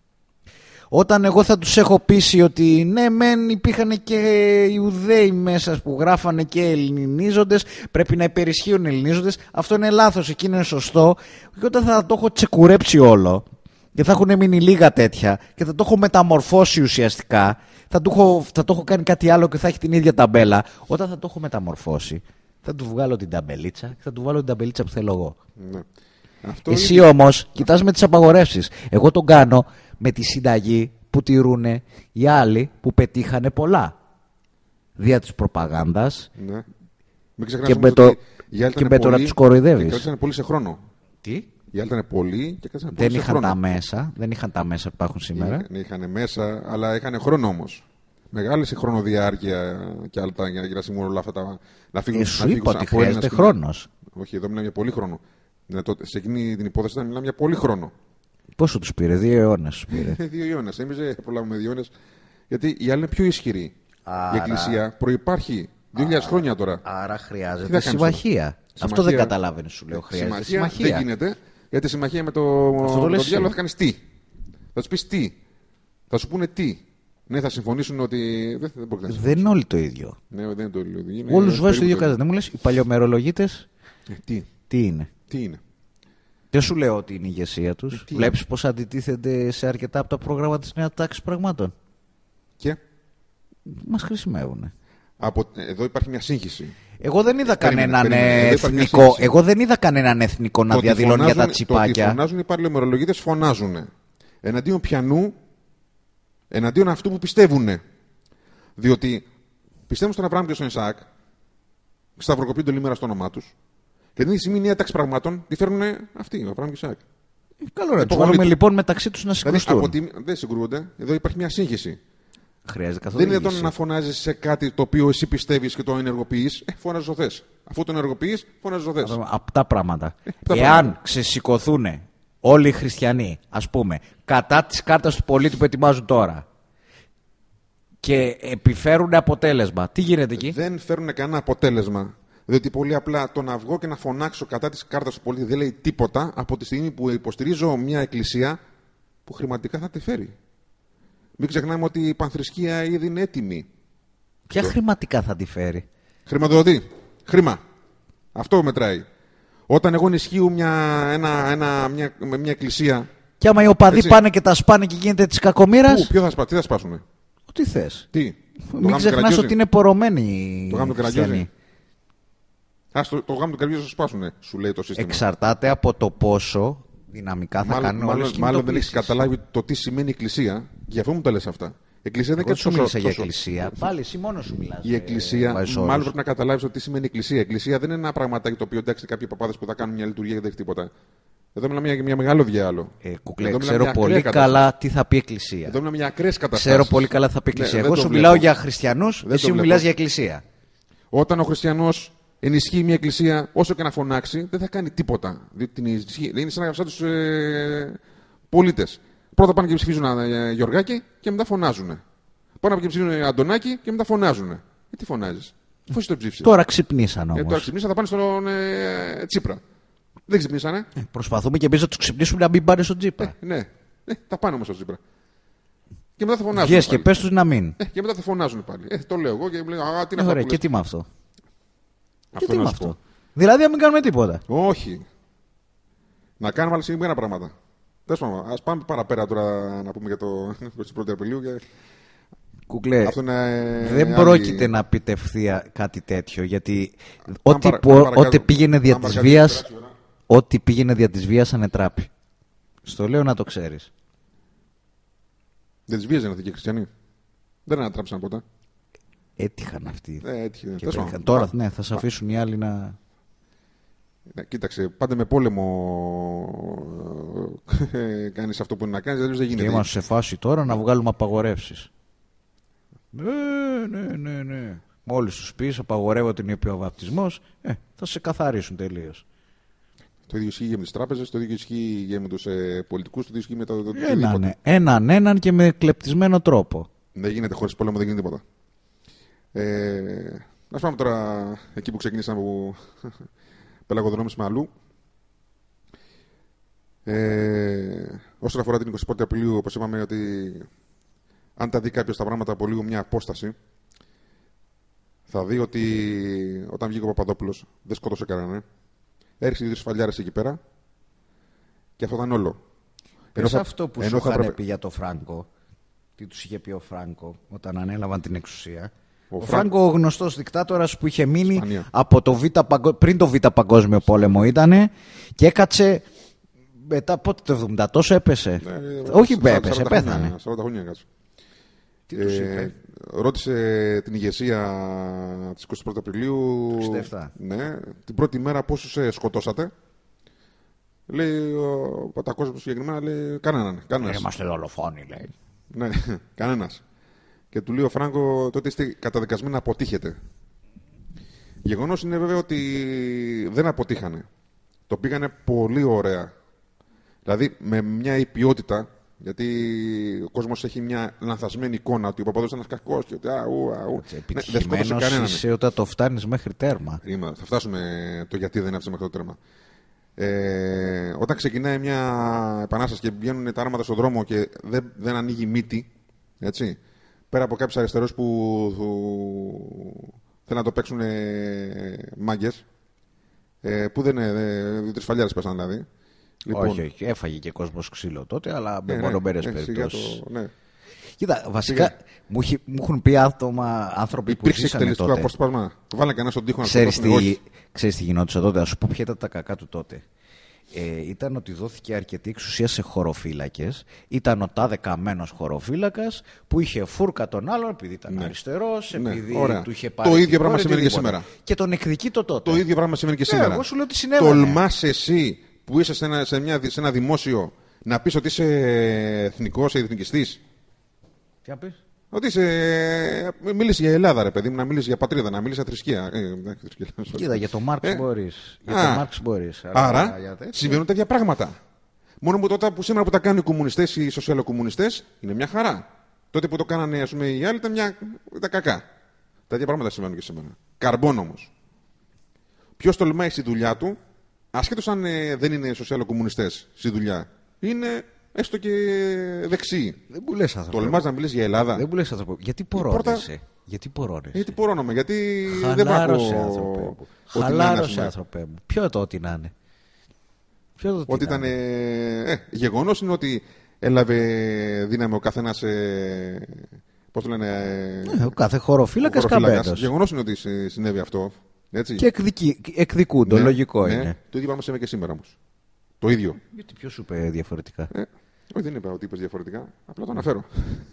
όταν εγώ θα τους έχω πείσει ότι ναι μεν υπήρχαν και Ιουδαίοι μέσα που γράφανε και ελληνίζοντες, πρέπει να υπερισχύουν ελληνίζοντες, αυτό είναι λάθος, εκείνο είναι σωστό, και όταν θα το έχω τσεκουρέψει όλο και θα έχουν μείνει λίγα τέτοια και θα το έχω μεταμορφώσει ουσιαστικά, θα το έχω, θα το έχω κάνει κάτι άλλο και θα έχει την ίδια ταμπέλα, όταν θα το έχω μεταμορφώσει θα του βγάλω την ταμπελίτσα και θα του βάλω την ταμπελίτσα που θέλω εγώ. Ναι. Αυτό Εσύ είναι... όμως κοιτάς με τις απαγορεύσεις. Εγώ τον κάνω με τη συνταγή που τηρούνε οι άλλοι που πετύχανε πολλά. Δια της προπαγάνδας. Ναι. Μην και με το, και με το να τους κοροϊδεύεις. Και κάτσανε πολύ σε χρόνο. Τι? Οι άλλοι ήταν πολλοί και κάτσανε πολύ δεν σε χρόνο. Τα μέσα, δεν είχαν τα μέσα που υπάρχουν σήμερα. Είχαν, είχαν μέσα, αλλά είχαν χρόνο όμως. Μεγάλη η χρονοδιάρκεια και άλλα τα, για να συμβούν όλα αυτά τα. Να φύγουν, ε, σου είπα ότι χρειάζεται χρόνος. Όχι, εδώ μιλάμε για πολύ χρόνο. Δηλαδή, σε εκείνη την υπόθεση θα μιλάμε για πολύ χρόνο. Πόσο τους πήρε, δύο αιώνες τους πήρε. δύο αιώνες. Εμείς δεν προλάβουμε δύο αιώνες. Γιατί οι άλλοι είναι πιο ισχυροί. Άρα... Η Εκκλησία προϋπάρχει δύο χιλιάδες χρόνια τώρα. Άρα χρειάζεται συμμαχία. Αυτό δεν καταλάβαινε, σου λέω. Χρειάζεται συμμαχία. συμμαχία. Δεν γίνεται. Γιατί συμμαχία με το, το, το διάλογο θα κάνεις τι. Θα του πεις τι. Θα σου πούνε τι. Ναι, θα συμφωνήσουν ότι. Δεν, δεν, μπορεί να δεν είναι όλοι το ίδιο. Ναι, δεν είναι το ίδιο. Όλους βάζεις το ίδιο κατά. Δεν μου λες, οι παλιομερολογίτες. Ε, τι. Τι είναι. Τι είναι. Δεν σου λέω ότι είναι η ηγεσία τους. Ε, Βλέπεις πως αντιτίθενται σε αρκετά από τα πρόγραμμα της νέας τάξης πραγμάτων. Και. Μας χρησιμεύουν. Από... Εδώ υπάρχει μια σύγχυση. Εγώ δεν είδα κανέναν περίμενε, εθνικό, εγώ δεν είδα κανέναν εθνικό να διαδηλώνει φωνάζουν, για τα τσιπάκια. Το ότι φωνάζουν οι παλαιομερολογίτες φωνάζουν. Εναντίον πιανού, εναντίον αυτού που πιστεύουν. Διότι πιστεύουν στον Αβραάμ και στον Ισαάκ, σταυροκοπούν το λίμερα στο όνομά τους, και την ίδια στιγμή νέα τάξη πραγμάτων τη φέρνουν αυτοί, ο Αβραάμ και ο Ισαάκ. Καλό να τους βάλουμε λοιπόν μεταξύ τους να συγκρουστούν. Δηλαδή, τη... Δεν συγκρούονται, εδώ υπάρχει μια σύγχυση. Χρειάζεται δεν είναι εδώ να φωνάζεις σε κάτι το οποίο εσύ πιστεύεις και το ενεργοποιείς. Ε, φωνάζεις ζωθές. Αφού το ενεργοποιείς, φωνάζεις ζωθές. Απτά πράγματα. Ε, Εάν ξεσηκωθούν όλοι οι χριστιανοί, ας πούμε, κατά της κάρτας του πολίτη που ετοιμάζουν τώρα και επιφέρουν αποτέλεσμα, τι γίνεται εκεί? Δεν φέρουν κανένα αποτέλεσμα. Διότι πολύ απλά το να βγω και να φωνάξω κατά της κάρτας του πολίτη δεν λέει τίποτα από τη στιγμή που υποστηρίζω μια εκκλησία που χρηματικά θα τη φέρει. Μην ξεχνάμε ότι η πανθρησκεία ήδη είναι έτοιμη. Ποια το... χρηματικά θα τη φέρει? Χρηματοδοτεί. Χρήμα. Αυτό μετράει. Όταν εγώ ενισχύω μια, ένα, ένα, μια, μια εκκλησία. Και άμα οι οπαδοί έτσι πάνε και τα σπάνε και γίνεται της κακομοίρας. Πού, ποιο θα σπά, τι θα σπάσουνε? Ό,τι θες. Τι. Μην ξεχνάς ότι είναι πορωμένοι. Το γάμο του Καραγκιόζη. Α, το, το γάμο του Καραγκιόζη θα σπάσουνε, σου λέει το σύστημα. Εξαρτάται από το πόσο δυναμικά θα κάνουν όλες τις κινητοποιήσεις. Μάλλον δεν έχεις καταλάβει το τι σημαίνει εκκλησία. Γι' αυτό μου το λες αυτά. Η εκκλησία δεν είναι κάτι τόσο. Για εκκλησία. Πάλι εσύ μόνος σου μιλάς. Η εκκλησία, μάλλον πρέπει να καταλάβεις τι σημαίνει εκκλησία. Η εκκλησία δεν είναι ένα πραγματάκι το οποίο εντάξει κάποιοι παπάδες που θα κάνουν μια λειτουργία και δεν έχει τίποτα. Εδώ μιλάμε για μια μεγάλο διάλογο. Ε, κουκλέ, ξέρω πολύ καλά τι θα πει εκκλησία. Εδώ μιλάμε για ακραίες καταστάσεις. Ξέρω πολύ καλά τι θα πει εκκλησία. Εγώ σου μιλάω για χριστιανούς, εσύ μου μιλάς για εκκλησία. Όταν ο χριστιανός ενισχύει μια εκκλησία, όσο και να φωνάξει, δεν θα κάνει τίποτα. Είναι σαν να τους ε, πολίτες. Πρώτα πάνε και ψηφίζουν ε, Γιωργάκη και μετά φωνάζουν. Πάνε και ψηφίζουν Αντωνάκη και μετά φωνάζουν. Ε, τι φωνάζεις? Πώς το ψήφισε. Τώρα ξυπνήσαν όμως. Ε, τώρα ξυπνήσαν, θα πάνε στον ε, Τσίπρα. Δεν ξυπνήσανε. Ε, προσπαθούμε και εμείς να τους ξυπνήσουμε να μην πάνε στον Τσίπρα. Ε, ναι, ε, θα πάνε όμως στον Τσίπρα. Και μετά θα φωνάζουν. Βγες και πες τους να μην. Ε, και μετά θα φωνάζουν πάλι. Ε, το λέω εγώ και μου λένε α, τι είναι ε, αυτό. Ωραία, που και λες. τι με αυτό. Αυτό και τι να με σου αυτό. πω. Δηλαδή να μην κάνουμε τίποτα. Όχι. Να κάνουμε άλλα συγκεκριμένα πράγματα. Τέλος πάντων, ας πάμε παραπέρα τώρα να πούμε για το εικοστή πρώτη Απριλίου. Και... Κουκλέ, Αυτό είναι δεν άλλη... πρόκειται να επιτευχθεί κάτι τέτοιο, γιατί ό,τι, παρα... πο... παρακάτω... ό,τι πήγαινε δια της βίας, ό,τι πήγαινε δια της βίας ανετράπη. Στο λέω να το ξέρεις. Δεν τις βίαζαν αυτοί και οι χριστιανοί. Δεν ανατράψαν ποτέ. Έτυχαν αυτοί. Ε, έτυχε. Και πέτυχαν. Τώρα ναι, θα σε αφήσουν οι άλλοι να... Ναι, κοίταξε, πάντα με πόλεμο κάνεις αυτό που είναι να κάνεις, δηλαδή δεν γίνεται. Και είμαστε σε φάση τώρα να βγάλουμε απαγορεύσεις. Ναι, ναι, ναι, ναι. Μόλις τους πεις απαγορεύω την υποβαπτισμός, ε, θα σε καθαρίσουν τελείως. Το ίδιο ισχύει για με τις τράπεζες, το ίδιο ισχύει για με τους ε, πολιτικούς, το ίδιο ισχύει με το οτιδήποτε. Έναν, έναν, έναν και με κλεπτισμένο τρόπο. Δεν γίνεται χωρίς πόλεμο, δεν γίνεται τίποτα. Ε, να πάμε τώρα εκεί που ξεκινήσαμε που πελαγοδρόμησαμε αλλού. Ε, όσον αφορά την εικοστή πρώτη Απριλίου, όπως είπαμε ότι αν τα δει κάποιος τα πράγματα από λίγο μια απόσταση, θα δει ότι όταν βγήκε ο Παπαδόπουλος δεν σκότωσε κανέναν. Έριξε δύο σφαλιάρες εκεί πέρα και αυτό ήταν όλο. Πες θα... αυτό που σου είχαν πρέπει... πει για το Φράγκο. Τι τους είχε πει ο Φράγκο όταν ανέλαβαν την εξουσία. Ο, ο Φράγκο, ο γνωστός δικτάτορας που είχε μείνει από το Β, πριν το Β' Παγκόσμιο Πόλεμο ήτανε και έκατσε μετά πότε το εβδομήντα τόσο έπεσε. Ναι, όχι σαράντα, έπεσε, σαράντα πέθανε. Χρόνια, σαράντα χρόνια έκατσε. Τι τους είπε. Ε, ρώτησε την ηγεσία της εικοστής πρώτης Απριλίου είκοσι επτά. Ναι, την πρώτη μέρα πόσους ε, σκοτώσατε. Λέει ο Πατακόσμος συγκεκριμένα, λέει κανέναν. κανένας. Είμαστε δολοφόνοι, λέει. Ναι, κανένας. Και του λέει ο Φράγκο, τότε είστε καταδικασμένοι να αποτύχετε. Γεγονός είναι βέβαια ότι δεν αποτύχανε. Το πήγανε πολύ ωραία. Δηλαδή με μια υπιότητα, γιατί ο κόσμος έχει μια λανθασμένη εικόνα ότι ο Παπαδόπουλος ήταν ένας κακός και ότι αου, αου. Επιτυχημένος ναι, είσαι όταν το φτάνεις μέχρι τέρμα. Ρήμα, θα φτάσουμε το γιατί δεν έφτασε μέχρι το τέρμα. Ε, όταν ξεκινάει μια επανάσταση και βγαίνουν τα άρματα στον δρόμο και δεν, δεν ανοίγει μύτη, έτσι, πέρα από κάποιους αριστερούς που θέλουν να το παίξουν ε, μάγκες, ε, που δεν είναι, δύο τρεις φαλιάρες πέσαν δηλαδή. Λοιπόν, όχι, όχι, έφαγε και κόσμος ξύλο τότε, αλλά με μονομένες περιπτώσεις. Ναι. Κοίτα, βασικά Σιγά. μου, μου έχουν πει άτομα, άνθρωποι υπήρξε που ζήσανε τότε. Υπήρξε απόσπασμα. Βάλε κανένα στον τοίχο να ξέρεις τι, ξέρεις τι γινόντουσαν τότε, ας σου πω ποια ήταν τα κακά του τότε. Ε, ήταν ότι δόθηκε αρκετή εξουσία σε χωροφύλακες. Ήταν ο τάδε καμένος χωροφύλακας που είχε φούρκα τον άλλον επειδή ήταν ναι. αριστερός, επειδή ναι. του είχε πάρει. Το ίδιο πράγμα σημαίνει και σήμερα. Και τον εκδικεί το τότε. Το ίδιο πράγμα σημαίνει και σήμερα. Ναι, εγώ σου λέω ότι συνέβαινε. Τολμάς εσύ που είσαι σε ένα, σε μια, σε ένα δημόσιο να πεις ότι είσαι εθνικός ή εθνικιστής. Τι να πεις? Ότι είσαι. Μίλησε για Ελλάδα, ρε παιδί μου, να μιλήσει για πατρίδα, να μιλήσει για θρησκεία. Ε, Κοίτα, για το Μάρξ ε? μπορείς. Για Α, το Μάρξ μπορείς. Άρα, συμβαίνουν τέτοια πράγματα. Μόνο που τότε που σήμερα που τα κάνουν οι κομμουνιστές ή οι σοσιαλοκομμουνιστές είναι μια χαρά. Τότε που το κάνανε ας πούμε, οι άλλοι ήταν, μια... ήταν κακά. Τέτοια πράγματα συμβαίνουν και σήμερα. Καρμπόν όμως. Ποιος τολμάει στη δουλειά του, ασχέτως αν ε, δεν είναι σοσιαλοκομμουνιστές στη δουλειά, είναι. Έστω και δεξί. Δεν μου λες άνθρωπο. Τολμάς να μιλήσεις για Ελλάδα. Δεν μου λες άνθρωπο. Γιατί πορώνεσαι. Πόρτα... Γιατί πορώνεσαι. Γιατί πορώνομαι. Γιατί Χαλάρωσε, δεν άνθρωπε μου. Χαλάρωσε, άνθρωπε μου. Ποιο το ότι να είναι. Ποιο το ότι ήταν. Ε, γεγονός είναι ότι έλαβε δύναμη ο καθένας. Ε, πώς το λένε. Ε, ο κάθε χωροφύλακας καμπέτος. Γεγονός είναι ότι συνέβη αυτό. Έτσι. Και εκδικεί, εκδικούνται. Ναι, λογικό ναι. είναι. Το ίδιο πράγμα συμβαίνει και σήμερα όμως. Το ίδιο. Γιατί ποιος σου είπε διαφορετικά. Ε, όχι, δεν είπα ότι είπες διαφορετικά. Απλά το αναφέρω.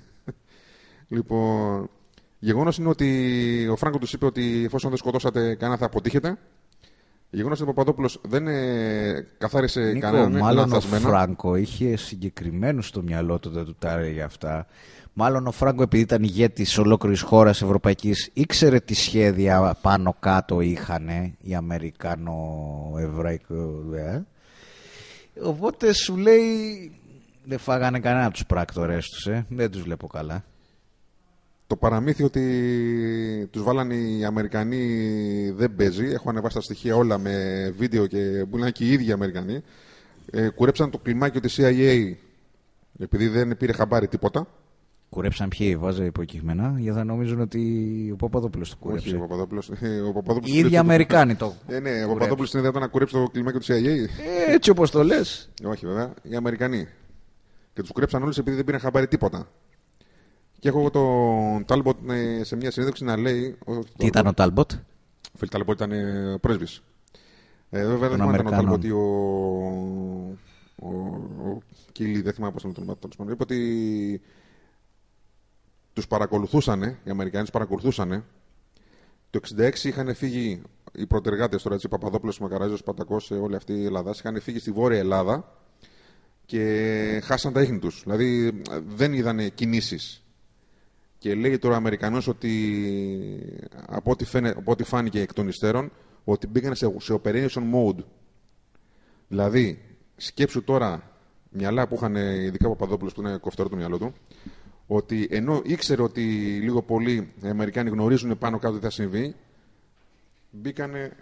Λοιπόν, γεγονός είναι ότι ο Φράγκο τους είπε ότι εφόσον δεν σκοτώσατε κανένα θα αποτύχετε. Γεγονός είναι ότι ο Παπαδόπουλος δεν ε, καθάρισε Νίκο, κανέναν. Μάλλον ο Φράγκο είχε συγκεκριμένους στο μυαλό του, δεν του τα έλεγε αυτά. Μάλλον ο Φράγκο, επειδή ήταν ηγέτης ολόκληρης χώρας ευρωπαϊκής, ήξερε τι σχέδια πάνω κάτω είχαν οι Αμερικάνο-Εβραϊκό. Ε. Οπότε σου λέει δεν φάγανε κανένα από τους πράκτορες τους, ε. Δεν τους βλέπω καλά. το παραμύθι ότι τους βάλανε οι Αμερικανοί δεν παίζει. Έχω ανεβάσει τα στοιχεία όλα με βίντεο και που είναι και οι ίδιοι οι Αμερικανοί. Ε, κουρέψαν το κλιμάκιο της σι άι έι επειδή δεν πήρε χαμπάρι τίποτα. Κουρέψαν ποιοι, βάζω υποκείμενα, για να νομίζουν ότι ο Παπαδόπουλος το κούρεψε. Όχι, ο Παπαδόπουλος. Ο Παπαδόπουλος οι ίδιοι Αμερικάνοι το. Ε, ναι, ο Παπαδόπουλος είναι δυνατόν να κουρέψει το κλιμάκιο της σι άι έι. Ε, έτσι όπως το λες. Όχι, βέβαια, οι Αμερικανοί. Και τους κουρέψαν όλους επειδή δεν πήραν χαμπάρι τίποτα. Και έχω εγώ τον Τάλμποτ σε μια συνέντευξη να λέει. Τι ήταν ο Τάλμποτ? Ο Φίλ Τάλμποτ ήταν πρέσβης. Ε, βέβαια δεν ήταν ο Τάλμποτ ή ο. Ο, ο Κίλι, δεν θυμάμαι πώς ήταν το όνομα. Είπε ότι τους παρακολουθούσαν, οι Αμερικανοί τους παρακολουθούσαν. Το εξήντα έξι είχαν φύγει οι πρωτεργάτες τώρα, έτσι, Παπαδόπουλος, Μακαράζος, Πατακός, όλοι αυτοί οι Ελλάδας, είχαν φύγει στη Βόρεια Ελλάδα και χάσαν τα ίχνη τους. Δηλαδή δεν είδαν κινήσεις. Και λέει τώρα ο Αμερικανός ότι από ό,τι, φαίνε, από ό,τι φάνηκε εκ των υστέρων, ότι μπήκαν σε, σε operation mode. Δηλαδή, σκέψου τώρα μυαλά που είχαν, ειδικά ο Παπαδόπουλος που είναι κοφτερό το μυαλό του, ότι ενώ ήξερε ότι λίγο πολύ οι Αμερικάνοι γνωρίζουν πάνω κάτω τι θα συμβεί, μπήκανε.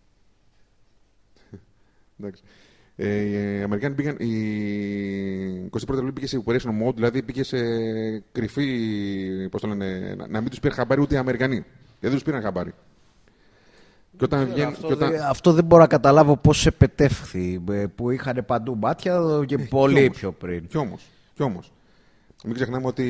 Εντάξει. Ε, οι Αμερικάνοι πήγαν, η εικοστή πρώτη Αυγούστου πήγε σε operation mode, δηλαδή πήγε σε κρυφή, πώς το λένε, να, να μην τους πήρε χαμπάρι ούτε οι Αμερικανοί. Δεν τους πήραν χαμπάρι. Και όταν βγαίνει, αυτό, και όταν... δε, αυτό δεν μπορώ να καταλάβω πώς επετεύχθη, που είχαν παντού μάτια και πολύ κι όμως, πιο πριν. Κι όμως, κι όμως. Μην ξεχνάμε ότι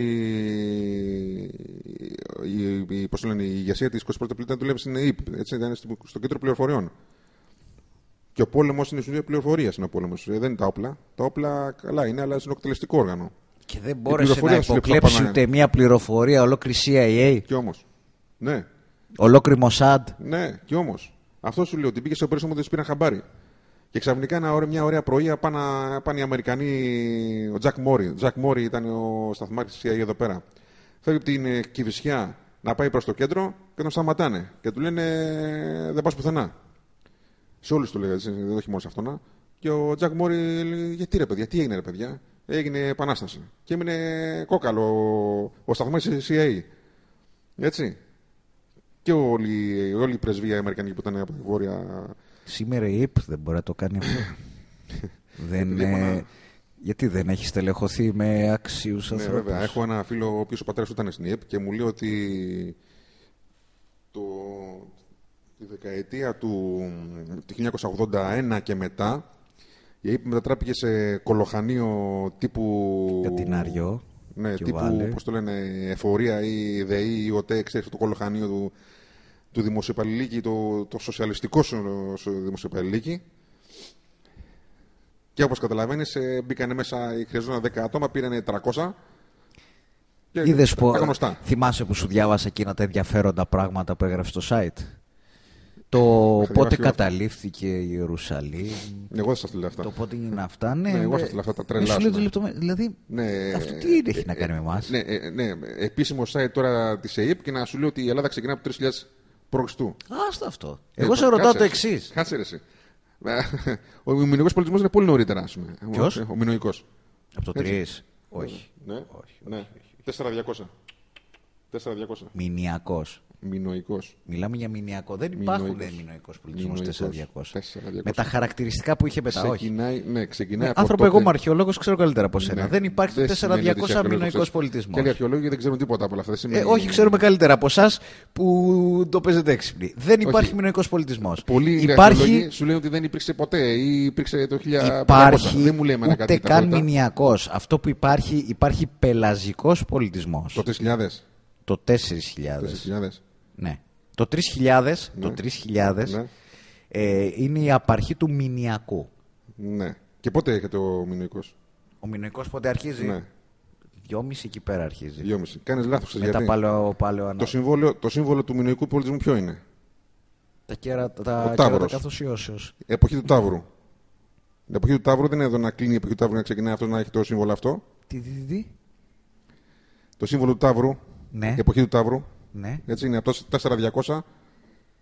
η, η, πώς λένε, η ηγεσία της εικοστής πρώτης Αυγούστου δουλεύει στην ΕΥΠ, έτσι, ήταν στο κέντρο πληροφοριών. Και ο πόλεμος είναι στην πληροφορία. Είναι ο πόλεμος. Δεν είναι τα όπλα. Τα όπλα καλά είναι, αλλά είναι εκτελεστικό όργανο. Και δεν μπόρεσε να υποκλέψει ούτε μία πληροφορία ολόκληρη σι άι έι. Κι όμως. Ναι. Ολόκληρη Μοσάντ. Ναι, κι όμως. Αυτό σου λέω ότι πήγε σε operation που δεν του πήραν χαμπάρι. Και ξαφνικά ένα, μια ωραία πρωί πάνε, πάνε οι Αμερικανοί. Ο Τζακ Μόρι. Ο Τζακ Μόρι ήταν ο σταθμάρχης της σι άι έι εδώ πέρα. Φεύγει από την Κηφισιά να πάει προς το κέντρο και τον σταματάνε. Και του λένε δεν πας πουθενά. Σε όλους του λέγανε, δεν το έχει μόνο σε αυτόν. Και ο Τζακ Μόρι λέει: γιατί ρε παιδιά, τι έγινε ρε παιδιά. Έγινε επανάσταση. Και έμεινε κόκαλο ο σταθμάρχης της σι άι έι. Έτσι. Και όλη, όλη η πρεσβεία Αμερικανική που ήταν από τη Βόρεια. Σήμερα η ΕΥΠ δεν μπορεί να το κάνει αυτό. δεν, ε, γιατί δεν έχει στελεχωθεί με άξιους ναι, ανθρώπους. Βέβαια. Έχω ένα φίλο ο οποίος ο πατέρας του ήταν στην ΕΥΠ και μου λέει ότι το, τη δεκαετία του χίλια εννιακόσια ογδόντα ένα και μετά η ΕΥΠ μετατράπηκε σε κολοχανείο τύπου. Κατινάριο. Ναι, τύπου, πώς το λένε, εφορία ή ΔΕΗ ή ΟΤΕ, ξέρεις, το κολοχανείο του, του δημοσιοπαλληλίκη, το, το σοσιαλιστικό δημοσιοπαλληλίκη. Και όπως καταλαβαίνεις, μπήκανε μέσα, χρειαζόταν δέκα άτομα, πήρανε τριακόσια. Είδες που, θυμάσαι που σου διάβασα εκείνα τα ενδιαφέροντα πράγματα που έγραψε στο site. Το πότε καταλήφθηκε η Ιερουσαλήμ. Εγώ δεν σας λέω αυτά. Το πότε είναι αυτά. Ναι, ναι εγώ σας λέω αυτά τα τρελά. Δηλαδή, ναι, αυτό τι είναι, ε, έχει να κάνει με εμάς. Ναι, ναι, ναι, επίσημο site τώρα της ΕΥΠ και να σου λέει ότι η Ελλάδα ξεκινά από το τρεις χιλιάδες π.Χ. Άστα αυτό. Εγώ σε ρωτάω το εξής. Κάτσε ρε εσύ. Ο μινοϊκός πολιτισμός είναι πολύ νωρίτερα, ας πούμε. Ποιος? Ο μινοϊκός. Από το τρεις. Όχι. Ναι, όχι, ναι. τέσσερα χιλιάδες διακόσια. Μηνιακός. Μινοϊκός. Μιλάμε για μηνιακό. Δεν υπάρχουν μινοϊκός πολιτισμός τέσσερα χιλιάδες διακόσια. τέσσερα χιλιάδες διακόσια. Με τα χαρακτηριστικά που είχε μετά. Ξεκινάει, όχι. Ναι, ξεκινάει ναι, από άνθρωπο, τότε... εγώ είμαι αρχαιολόγος, ξέρω καλύτερα από σένα. Ναι. Δεν υπάρχει το τέσσερα χιλιάδες διακόσια μινοϊκός πολιτισμός. Και οι αρχαιολόγοι δεν ξέρουν τίποτα από όλα αυτά. Ε, όχι, ξέρουμε καλύτερα από εσάς που το παίζετε έξυπνοι. Δεν υπάρχει μινοϊκός πολιτισμός. Πολλοί υπάρχει... σου λένε ότι δεν υπήρξε ποτέ ή υπήρξε το χίλια πεντακόσια. Υπάρχει δεν μου λέει ούτε κάτι καν μηνιακός. Αυτό που υπάρχει, υπάρχει πελαζικός πολιτισμός. Το τρεις χιλιάδες. Το τέσσερις χιλιάδες. τέσσερις χιλιάδες. Ναι. Το τρεις χιλιάδες, ναι. το τρεις χιλιάδες ναι. ε, είναι η απαρχή του μηνιακού. Ναι. Και πότε έρχεται ο μινοϊκός? Ο μινοϊκός πότε αρχίζει? Ναι. Δυόμιση εκεί πέρα αρχίζει. Δυόμιση. Κάνεις λάθος. Μετά γιατί παλαιο, παλαιο, το, σύμβολο, το σύμβολο του μινοϊκού πολιτισμού ποιο είναι? Τα κέρατα καθοσιώσεως. Η εποχή του Ταύρου. Η εποχή του Ταύρου δεν είναι εδώ να κλείνει η εποχή του Ταύρου να ξεκινάει αυτό να έχει το σύμβολο αυτό. Τι, τι, τι. Το σύμβολο του Ταύρου. Ναι. Η εποχή του Ταύρου. Ναι. Έτσι είναι από το τέσσερα χιλιάδες διακόσια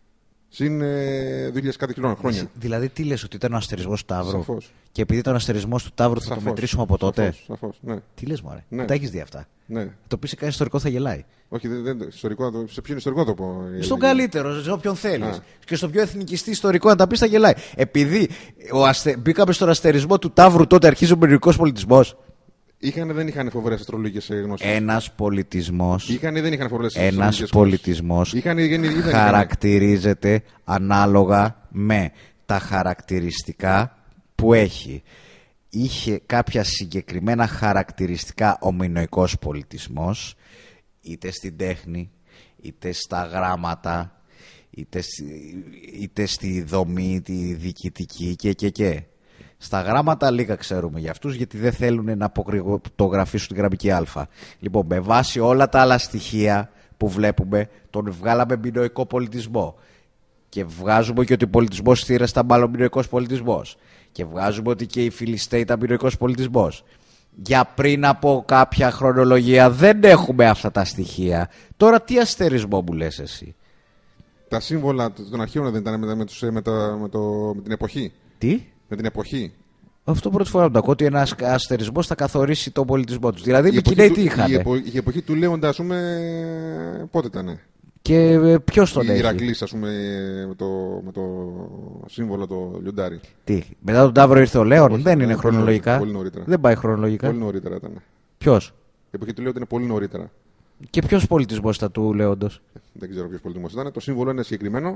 Συν ε, δύο χιλιάδες κάτι χρόνια. Δηλαδή, τι λες, ότι ήταν ο αστερισμός του Ταύρου. Σαφώς. Και επειδή ήταν ο αστερισμός του Ταύρου, θα Σαφώς. το μετρήσουμε από τότε. Σαφώς, σαφώς, ναι. Τι λες, μωρέ. Ναι. Τα έχεις δει αυτά. Ναι. Το πει σε κανένα ιστορικό θα γελάει. Όχι, δεν, δεν, ιστορικό, σε ποιον ιστορικό το πω. Στον καλύτερο, σε όποιον θέλεις. Και στο πιο εθνικιστή ιστορικό, να τα πει, θα γελάει. Επειδή ο αστε... μπήκαμε στον αστερισμό του Ταύρου, τότε αρχίζει ο μυρωδικός πολιτισμός. Είχαν δεν είχαν φοβερές αστρολογικές γνώσεις. Ένας πολιτισμός. Είχαν ή δεν είχαν φοβερές Ένας πολιτισμός είχαν, είχαν, είχαν, χαρακτηρίζεται ανάλογα με τα χαρακτηριστικά που έχει. Είχε κάποια συγκεκριμένα χαρακτηριστικά ο μινωικός πολιτισμός, είτε στην τέχνη, είτε στα γράμματα, είτε στη, είτε στη δομή, τη διοικητική και και και. Στα γράμματα λίγα ξέρουμε για αυτούς, γιατί δεν θέλουν να αποκρυπτογραφήσουν τη γραμμική α. Λοιπόν, με βάση όλα τα άλλα στοιχεία που βλέπουμε, τον βγάλαμε μινωικό πολιτισμό. Και βγάζουμε και ότι ο πολιτισμός θύρα ήταν μάλλον μινωικός πολιτισμός. Και βγάζουμε ότι και οι Φιλιστέοι ήταν μινωικός πολιτισμός. Για πριν από κάποια χρονολογία δεν έχουμε αυτά τα στοιχεία. Τώρα τι αστερισμό μου λες εσύ? Τα σύμβολα των αρχαίων δεν ήταν με, με, τους, με, τα, με, το, με την εποχή. Τι? Με την εποχή. Αυτό πρώτη φορά μου το ακούω, ότι ένα αστερισμό θα καθορίσει τον πολιτισμό του. Δηλαδή, οι Κινέοι τι είχαν. Η, επο, η εποχή του Λέοντα, α πούμε, πότε ήταν? Και ποιο τον έχει? Η Ηρακλής, α πούμε, με το, με το σύμβολο το λιοντάρι. Τι, μετά τον Ταύρο ήρθε ο Λέων? Όχι, δεν είναι πολύ χρονολογικά. Πολύ νωρίτερα. Δεν πάει χρονολογικά. Πολύ νωρίτερα ήταν. Ποιο? Η εποχή του Λέοντα είναι πολύ νωρίτερα. Και ποιο πολιτισμό ήταν του Λέοντος? Δεν ξέρω ποιο πολιτισμό ήταν. Το σύμβολο είναι συγκεκριμένο.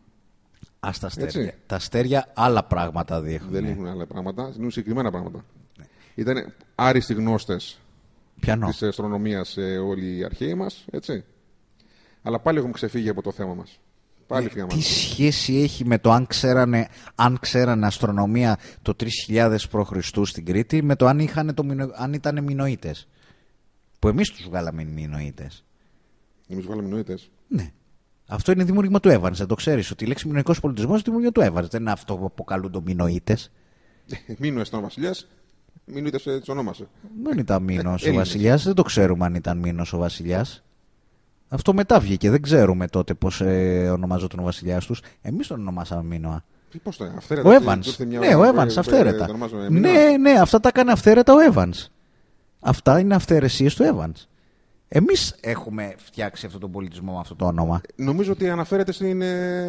Α, τα αστέρια. Τα αστέρια άλλα πράγματα δείχνουν. Δεν έχουν άλλα πράγματα, είναι συγκεκριμένα πράγματα. Ναι. Ήταν άριστοι γνώστες της αστρονομίας όλοι οι αρχαίοι μας, έτσι. Αλλά πάλι έχουμε ξεφύγει από το θέμα μας. Πάλι φύγαμε. Τι σχέση έχει με το αν ξέρανε, αν ξέρανε αστρονομία το τρεις χιλιάδες προ Χριστού στην Κρήτη, με το αν, είχαν το, αν ήταν Μινωίτες? Που εμείς τους βγάλαμε Μινωίτες. Εμείς βγάλαμε Μινωίτες. Ναι. Αυτό είναι δημιούργημα του Evans. Δεν το ξέρεις ότι η λέξη μινωικός πολιτισμός είναι δημιούργημα του Evans. Δεν είναι αυτό που αποκαλούν το Μινωίτες. Μίνωες ήταν ο βασιλιάς, Μινωίτες έτσι ονόμασε. Δεν ήταν Μίνος ο βασιλιάς. Δεν το ξέρουμε αν ήταν Μίνος ο βασιλιάς. Αυτό μετά βγήκε. Δεν ξέρουμε τότε πώς ε, ονομαζόταν ο βασιλιάς τους. εμείς τον ονομάσαμε Μίνωα. Πώς το είναι, αυθαίρετα? Ο Evans. Ναι, ο Evans, αυθαίρετα. Ναι, ναι, αυτά τα έκανε αυθαίρετα ο Evans. Αυτά είναι αυθαιρεσίες του Evans. Εμείς έχουμε φτιάξει αυτόν τον πολιτισμό με αυτό το όνομα. Νομίζω ότι αναφέρεται στην.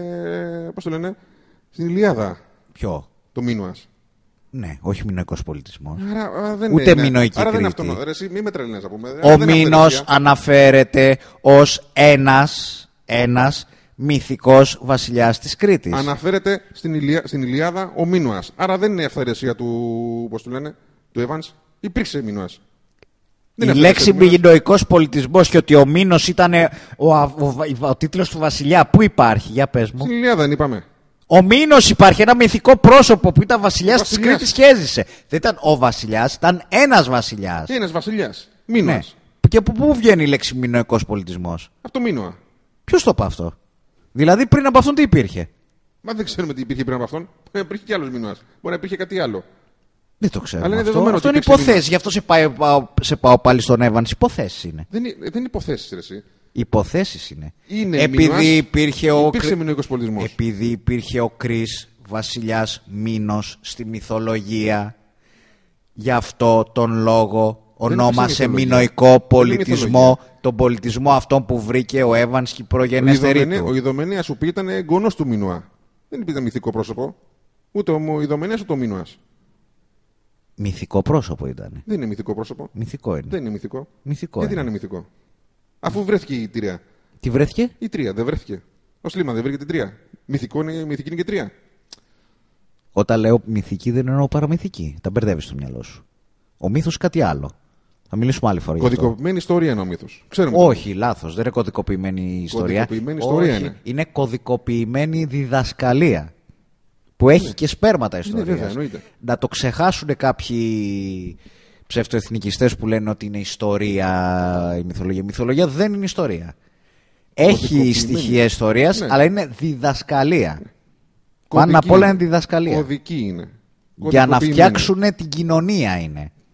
Ε, πώς το λένε, στην Ιλιάδα. Ποιο? Το Μίνωας. Ναι, όχι μινωικός πολιτισμός. Άρα, δεν ούτε είναι, μινωική άρα Κρήτη. Δεν είναι αυτό. Ρε, εσύ, μη με τρελαίνεις, να πούμε. Ο Μίνος αναφέρεται ως ένας, ένας μυθικός βασιλιάς της Κρήτης. Αναφέρεται στην, Ηλιά, στην Ιλιάδα ο Μίνωας. Άρα δεν είναι αυθαιρεσία του, πώς του λένε, του Evans. Υπήρξε Μίνωας. Η λέξη μινωικός πολιτισμός και ότι ο Μίνος ήταν ο, ο, ο, ο, ο τίτλος του βασιλιά, πού υπάρχει? Για πες μου. Στην Ιλιάδα δεν είπαμε. Ο Μίνος υπάρχει, ένα μυθικό πρόσωπο που ήταν βασιλιάς της Κρήτης και έζησε. Δεν ήταν ο βασιλιάς, ήταν ένας βασιλιάς. Ένας βασιλιάς. Μίνωας. Ναι. Και από πού βγαίνει η λέξη μινωικός πολιτισμός? Από το Μίνωα. Ποιος το είπε αυτό? Δηλαδή πριν από αυτόν τι υπήρχε? Μα δεν ξέρουμε τι υπήρχε πριν από αυτόν. Υπήρχε κι άλλος Μίνωας. Μπορεί να υπήρχε κάτι άλλο. Δεν το ξέρω. Αλλά είναι αυτό αυτό είναι υποθέσεις. Γι' αυτό σε πάω, πάω, σε πάω πάλι στον Evans. Υποθέσεις είναι. Δεν είναι, δεν είναι υποθέσεις, ρε εσύ. Υποθέσεις είναι. Είναι επειδή Μίνωας, υπήρχε ο, υπήρξε μινωικός πολιτισμός. Επειδή υπήρχε ο Κρίς, βασιλιάς Μίνος στη μυθολογία, γι' αυτό τον λόγο ονόμασε μινωικό πολιτισμό τον πολιτισμό αυτόν που βρήκε ο Evans και η προγενέστερη του. Ο Ιδωμενέας σου πει ήταν εγγονός του Μίνωα. Δεν ήταν μυθικό πρόσωπο. Ούτε ο Ιδωμενέας ούτε ο Μίνωας. Μυθικό πρόσωπο ήταν. Δεν είναι μυθικό πρόσωπο. Μυθικό είναι. Δεν είναι μυθικό. Μυθικό Γιατί είναι. να είναι μυθικό? Αφού βρέθηκε η τρία. Τι βρέθηκε? Η τρία δεν βρέθηκε. Ο Σλίμαν δεν βρήκε την τρία. Μυθικό είναι, μυθική είναι και τρία. Όταν λέω μυθική δεν εννοώ παραμυθική. Τα μπερδεύεις στο μυαλό σου. Ο μύθος κάτι άλλο. Θα μιλήσουμε άλλη φορά. Κωδικοποιημένη ιστορία είναι ο μύθος. Όχι, λάθος. Δεν είναι κωδικοποιημένη ιστορία. Κωδικοποιημένη ιστορία Όχι, είναι. Είναι κωδικοποιημένη διδασκαλία. Που έχει είναι. και σπέρματα ιστορίας. Βέβαια, εννοείται. Να το ξεχάσουν κάποιοι ψευτοεθνικιστές που λένε ότι είναι ιστορία η μυθολογία. Η μυθολογία δεν είναι ιστορία. Έχει στοιχεία ιστορίας, ναι, αλλά είναι διδασκαλία. Ναι. Πάνω απ' όλα είναι διδασκαλία. Κωδική είναι. Για να φτιάξουν την κοινωνία είναι.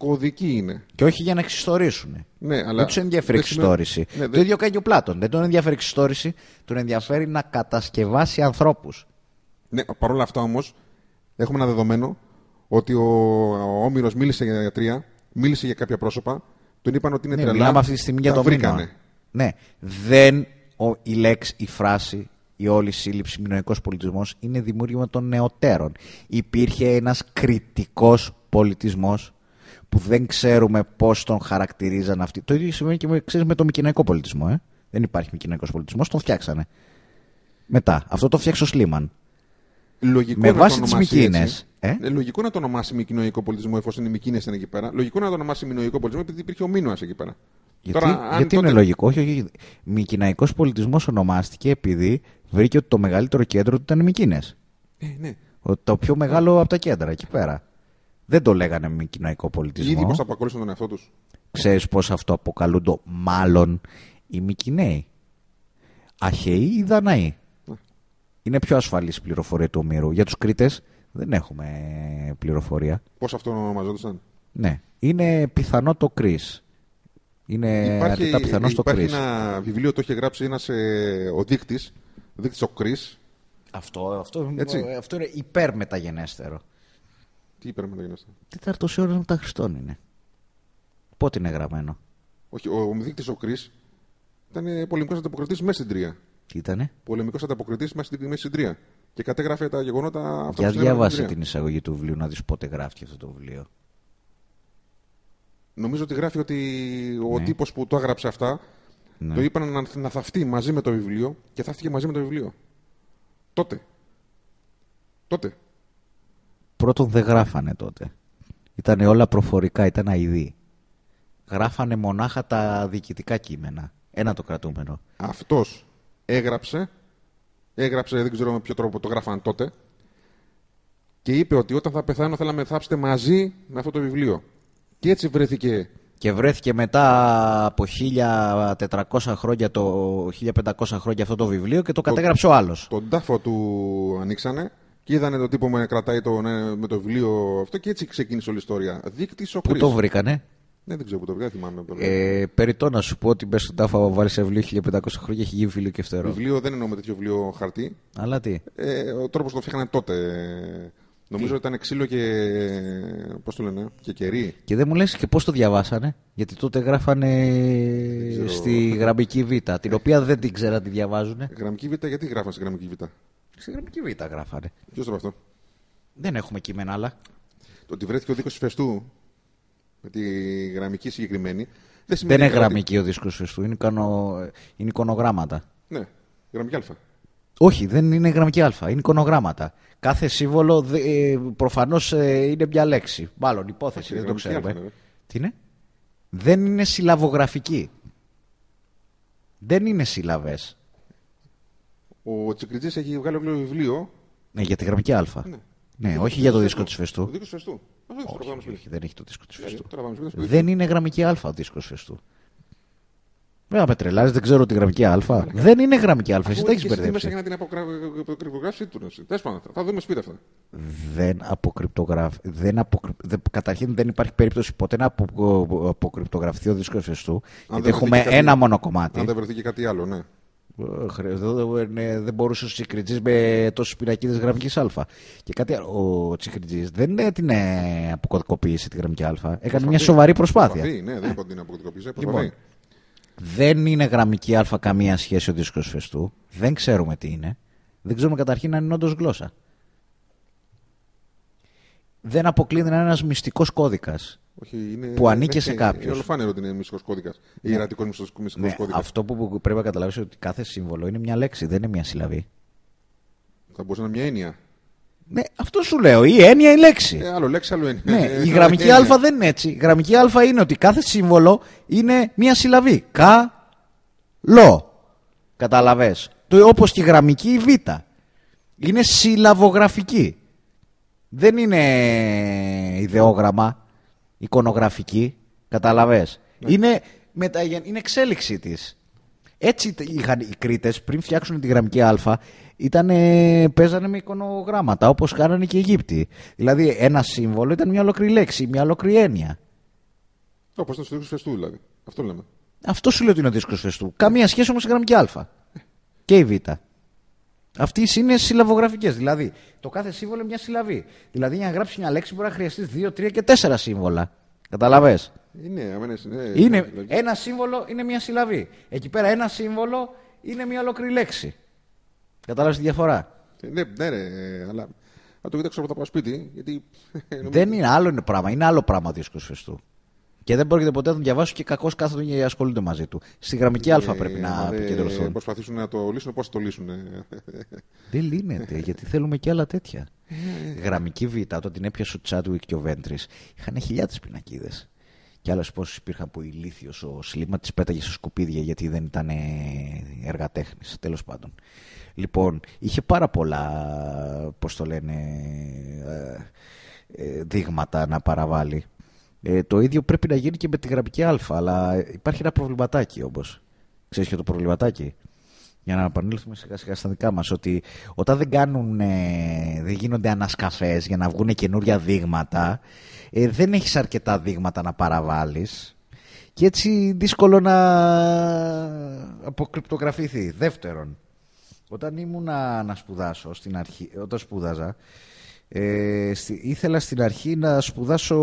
κωδική είναι. Και όχι για να εξιστορήσουν. Ναι, αλλά δεν τους ενδιαφέρει εξιστόρηση. Ναι, το ίδιο κάνει και ο Πλάτων. Δεν τον ενδιαφέρει εξιστόρηση, τον ενδιαφέρει να κατασκευάσει ανθρώπους. Ναι, παρόλα αυτά όμως, έχουμε ένα δεδομένο ότι ο, ο Όμηρος μίλησε για ιατρία, μίλησε για κάποια πρόσωπα, τον είπαν ότι είναι ναι, τρελά. Μιλάμε αυτή τη στιγμή για το μήνυμα. Ναι, δεν ο, η λέξη, η φράση, η όλη σύλληψη μinoϊκός πολιτισμός είναι δημιούργημα των νεωτέρων. Υπήρχε ένας κριτικός πολιτισμός που δεν ξέρουμε πώς τον χαρακτηρίζαν αυτοί. Το ίδιο σημαίνει και με, ξέρεις, με το μικηναϊκό πολιτισμό. Ε? Δεν υπάρχει μικηναϊκός πολιτισμός, τον φτιάξανε. Μετά, αυτό το φτιάξε ο Σλίμαν. Λογικό με βάση τις Μικίνες. Ε? Ε, λογικό να το ονομάσει μικηνοϊκό πολιτισμό, εφόσον οι Μικίνες ήταν εκεί πέρα. Λογικό να το ονομάσει μinoϊκό πολιτισμό, επειδή υπήρχε ο Μίνωας εκεί πέρα. Γιατί, Τώρα, γιατί τότε... είναι λογικό, όχι, όχι. Μικηναϊκός πολιτισμός ονομάστηκε επειδή βρήκε ότι το μεγαλύτερο κέντρο του ήταν οι Μικίνες. Ε, ναι. Το πιο μεγάλο από τα κέντρα εκεί πέρα. Δεν το λέγανε μικηναϊκό πολιτισμό. Ήδη πώς αποκαλούσαν τον εαυτό τους. Ξέρεις πώς αυτό αποκαλούνται μάλλον οι Μικηναίοι. Αχαιοί ή Δαναοί. Ναι. Είναι πιο ασφαλής πληροφορία του Ομήρου. Για τους Κρήτες δεν έχουμε πληροφορία. Πώς αυτό ονομαζόντουσαν. Ναι. Είναι πιθανό το Κρίς. Είναι υπάρχει, αρκετά πιθανό στο Κρίς. Υπάρχει ένα βιβλίο, το είχε γράψει ένας ε, ο δείκτης, ο δείκτης ο Κρίς. Αυτό, αυτό, αυτό είναι υπερμεταγενέστερο. Τι υπερμεταγενέστερο. Τέταρτος αιώνας μετά Χριστόν είναι. Πότε είναι γραμμένο. Όχι, ο, ο δείκτης ο Κρίς ήταν πολεμικός ανταποκριτής μέσα στην Τρία. Τι ήτανε. Πολεμικός ανταποκριτής μέσα στην Τρία. Και κατέγραφε τα γεγονότα αυτά. Για διάβασε την εισαγωγή του βιβλίου να δεις πότε γράφει αυτό το βιβλίο. Νομίζω ότι γράφει ότι ο ναι. τύπος που το έγραψε αυτά ναι. το είπαν να, να θαυτεί μαζί με το βιβλίο και θαύτηκε μαζί με το βιβλίο. Τότε. Τότε. Πρώτον δεν γράφανε τότε. Ήτανε όλα προφορικά, ήταν αηδοί. Γράφανε μονάχα τα διοικητικά κείμενα. Ένα το κρατούμενο. Αυτός έγραψε, έγραψε, δεν ξέρω με ποιο τρόπο το γράφαν τότε, και είπε ότι όταν θα πεθάνω θέλαμε να θάψετε μαζί με αυτό το βιβλίο. Και έτσι βρέθηκε. Και βρέθηκε μετά από χίλια τετρακόσια χρόνια, το χίλια πεντακόσια χρόνια αυτό το βιβλίο και το, το κατέγραψε ο άλλος. Τον τάφο του ανοίξανε και είδανε τον τύπο με κρατάει το, ναι, με το βιβλίο αυτό και έτσι ξεκίνησε όλη η ιστορία. Δείκτης ο Κρίς. Πού το βρήκανε? Ναι, δεν ξέρω πού το βρήκα, θυμάμαι. Ε, περιττό να σου πω ότι μπες στον τάφο να βάλεις βιβλίο χίλια πεντακόσια χρόνια έχει γίνει βιβλίο και φτερό. Βιβλίο δεν εννοώ με τέτοιο βιβλίο χαρτί. Αλλά τι. Ε, ο τρόπος το φτιάχνανε τότε. Νομίζω ότι ήταν ξύλο και. Πώς το λένε, και κερί. Και δεν μου λες και πώς το διαβάσανε. Γιατί τότε γράφανε στη γραμμική Β, την οποία δεν την ξέρα τη διαβάζουνε. Γραμμική Β, γιατί γράφανε στη γραμμική Β? Στη γραμμική Β γράφανε. Ποιος το είπε αυτό? Δεν έχουμε κείμενα άλλα. Το ότι βρέθηκε ο δίσκος Φεστού με τη γραμμική συγκεκριμένη. Δεν, δεν είναι γραμμική ο δίσκος Φεστού, είναι, κανο... είναι εικονογράμματα. Ναι, γραμμική Α. Όχι, δεν είναι γραμμική Α, είναι εικονογράμματα. Κάθε σύμβολο ε, προφανώς ε, είναι μια λέξη. Μάλλον υπόθεση, δεν το ξέρουμε. Α, τι είναι? Δεν είναι συλλαβογραφική. Δεν είναι σύλλαβες. Ο Τσικριτζής έχει βγάλει όλο βιβλίο. Ναι, για τη γραμμική Α. Ναι, ναι, όχι για το δίσκο της Φεστού. Ο δίσκος Φεστού. Όχι, όχι, όχι, δεν έχει το δίσκο της Φεστού. Yeah, δεν είναι γραμμική Α ο δίσκος Φεστού. Βέβαια, με τρελάζει, δεν ξέρω τη γραμμική Α. Yeah. Δεν είναι γραμμική Α, εσύ τα έχεις μπερδέψει. Μέσα για να την αποκρυπτογράφηση του. Θα δούμε σπίτι αυτά. Δεν αποκρυπτογράφει. Δεν αποκρυ... Καταρχήν δεν υπάρχει περίπτωση ποτέ να αποκρυπτογραφηθεί ο δίσκος Φεστού. Γιατί έχουμε κάτι... ένα μόνο κομμάτι. Αν δεν βρεθεί και κάτι άλλο, ναι. Δεν μπορούσε ο Τσικριτζής με τόσους πινακίδες γραμμικής Α. Και κάτι άλλο. Ο Τσικριτζής δεν την αποκωδικοποίησε τη γραμμική Α. Έκανε μια σοβαρή προσπάθεια. Ναι, δεν είπα ότι την αποκωδικοποίησε. Δεν είναι γραμμική Α καμία σχέση ο δίσκος Φεστού. Δεν ξέρουμε τι είναι. Δεν ξέρουμε καταρχήν αν είναι όντως γλώσσα. Δεν αποκλείεται να είναι ένας μυστικός κώδικας. Όχι, είναι, που ανήκε είναι, σε κάποιους. Είναι ολοφάνερο ότι είναι μυστικός κώδικας. Ναι. Ιερατικός μυστικός ναι, κώδικας. Αυτό που πρέπει να καταλάβεις είναι ότι κάθε σύμβολο είναι μια λέξη, δεν είναι μια συλλαβή. Θα μπορούσε να είναι μια έννοια. Ναι, αυτό σου λέω. Η έννοια η λέξη. Ε, άλλο λέξη, άλλο έννοια. Ναι, η γραμμική Α δεν είναι έτσι. Η γραμμική Α είναι ότι κάθε σύμβολο είναι μια συλλαβή. Κα, λο. Καταλαβες. Το όπως και η γραμμική Β. Είναι συλλαβογραφική. Δεν είναι ιδεόγραμμα, εικονογραφική. Καταλαβες. Ναι. Είναι, μετα... είναι εξέλιξη της. Έτσι είχαν οι Κρήτες πριν φτιάξουν τη γραμμική Α. Ήτανε, παίζανε με εικονογράμματα όπως κάνανε και οι Αιγύπτιοι. Δηλαδή ένα σύμβολο ήταν μια ολόκληρη λέξη, μια ολόκληρη έννοια. Όπως ήταν στο δίσκο Φεστού δηλαδή. Αυτό λέμε. Αυτό σου λέω ότι είναι ο δίσκος Φεστού. Καμία σχέση όμως η γραμμική Α. Και η Β. Αυτές είναι συλλαβογραφικές. Δηλαδή, το κάθε σύμβολο είναι μια συλλαβή. Δηλαδή, για να γράψει μια λέξη μπορεί να χρειαστεί δύο, τρία και τέσσερα σύμβολα. Καταλαβες. Είναι, είναι, είναι, είναι, δηλαδή. Ένα σύμβολο είναι μια συλλαβή. Εκεί πέρα ένα σύμβολο είναι μια ολόκληρη λέξη. Κατάλαβες τη διαφορά. Ναι, ναι, ρε, αλλά θα το κοιτάξω από το πάω σπίτι. Γιατί... Δεν είναι άλλο είναι πράγμα. Είναι άλλο πράγμα ο δίσκος Φεστού. Και δεν πρόκειται ποτέ να τον διαβάσουν και κακώς κάθονται και ασχολούνται μαζί του. Στη γραμμική Α πρέπει να επικεντρωθούν. Προσπαθήσουν να το λύσουν, πώς το λύσουν. Δεν λύνεται, γιατί θέλουμε και άλλα τέτοια. Γραμμική Β, όταν την έπιασε ο Τσάντουικ και ο Βέντρης, είχαν χιλιάδες πινακίδες. Και άλλες πόσες υπήρχαν που ηλίθιος ο Σλίμα τις πέταγε σε σκουπίδια γιατί δεν ήταν έργα τέχνης. Τέλος πάντων. Λοιπόν, είχε πάρα πολλά, πώς το λένε, δείγματα να παραβάλει. Ε, το ίδιο πρέπει να γίνει και με τη γραμμική Α, αλλά υπάρχει ένα προβληματάκι όμως. Ξέρεις και το προβληματάκι. Για να επανέλθουμε σιγά σιγά στα δικά μας, ότι όταν δεν, κάνουν, ε, δεν γίνονται ανασκαφές για να βγουν καινούρια δείγματα, ε, δεν έχεις αρκετά δείγματα να παραβάλεις και έτσι δύσκολο να αποκρυπτογραφηθεί. Δεύτερον, όταν ήμουν να σπουδάσω, στην αρχή, όταν σπούδαζα, Ε, στη, ήθελα στην αρχή να σπουδάσω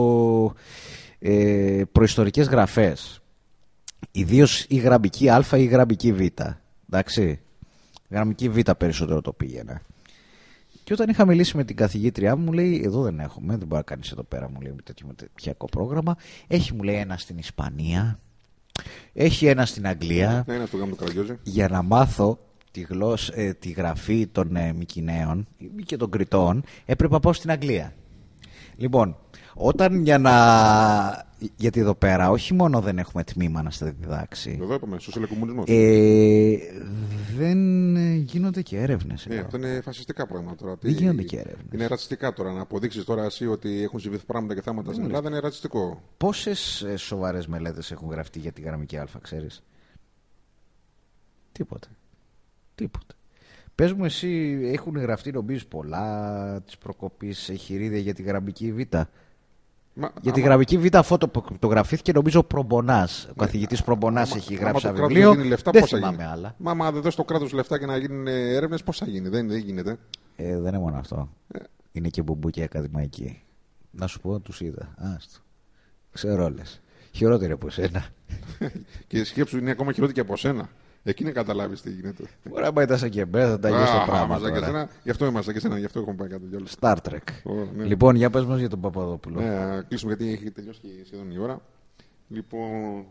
ε, προϊστορικές γραφές, ιδίως η γραμμική Α ή η γραμμική Β. Εντάξει, η γραμμική Β περισσότερο το πήγαινα. Και όταν είχα μιλήσει με την καθηγήτριά μου, μου λέει: εδώ δεν έχουμε, δεν μπορεί να κάνεις εδώ πέρα, μου λέει, με τέτοιο μεταπτυχιακό πρόγραμμα. Έχει, μου λέει, ένα στην Ισπανία, έχει ένα στην Αγγλία. Ναι, ένα στο γάμο του Καραγκιόζη. Για να μάθω Τη, γλώσ, ε, τη γραφή των ε, Μικηναίων και των Κρητών έπρεπε να πάω στην Αγγλία. Λοιπόν, όταν για να... Γιατί εδώ πέρα όχι μόνο δεν έχουμε τμήμα να στα διδάξει. Εδώ είπαμε, σοσιαλοκομμουνισμός. Ε, δεν γίνονται και έρευνες. Ναι, αυτό είναι φασιστικά πράγματα τώρα. Δεν γίνονται και έρευνες. Είναι ρατσιστικά τώρα. Να αποδείξεις τώρα εσύ ότι έχουν συμβεί πράγματα και θάματα στην Ελλάδα είναι ρατσιστικό. Πόσες ε, σοβαρές μελέτες έχουν γραφτεί για τη γραμμική Α, ξέρεις? Τίποτα. Τίποτα. Πες μου εσύ, έχουν γραφτεί νομίζεις πολλά της προκοπής εχειρίδια για τη γραμμική Β? Μα, για τη άμα... γραμμική Β φωτογραφήθηκε νομίζω ο Προμπονάς. Ο καθηγητής Προμπονάς άμα, έχει γράψει ένα βιβλίο. Λεφτά, δεν πώς θυμάμαι γίνει. άλλα. Μα άμα δεν δώσει το κράτος λεφτά και να γίνουν έρευνες, πώς θα γίνει? Δεν, δεν γίνεται. Ε, δεν είναι μόνο αυτό. Ε. Είναι και μπουμπούκια ακαδημαϊκοί. Να σου πω, τους είδα. Άστο. Ξέρω όλες. Χειρότερη από σένα. Και η σκέψη είναι ακόμα χειρότερη και από σένα. Εκείνη καταλάβει τι γίνεται. Μπορεί να πάει τα σαν και μπε, θα τα γύρω στο πράγμα. Γι' αυτό είμαστε και εσένα, γι' αυτό έχουμε πάει κάτω. Star Trek. Oh, ναι. Λοιπόν, για πες μας για τον Παπαδόπουλο. Ναι, κλείσουμε γιατί έχει τελειώσει και σχεδόν η ώρα. Λοιπόν,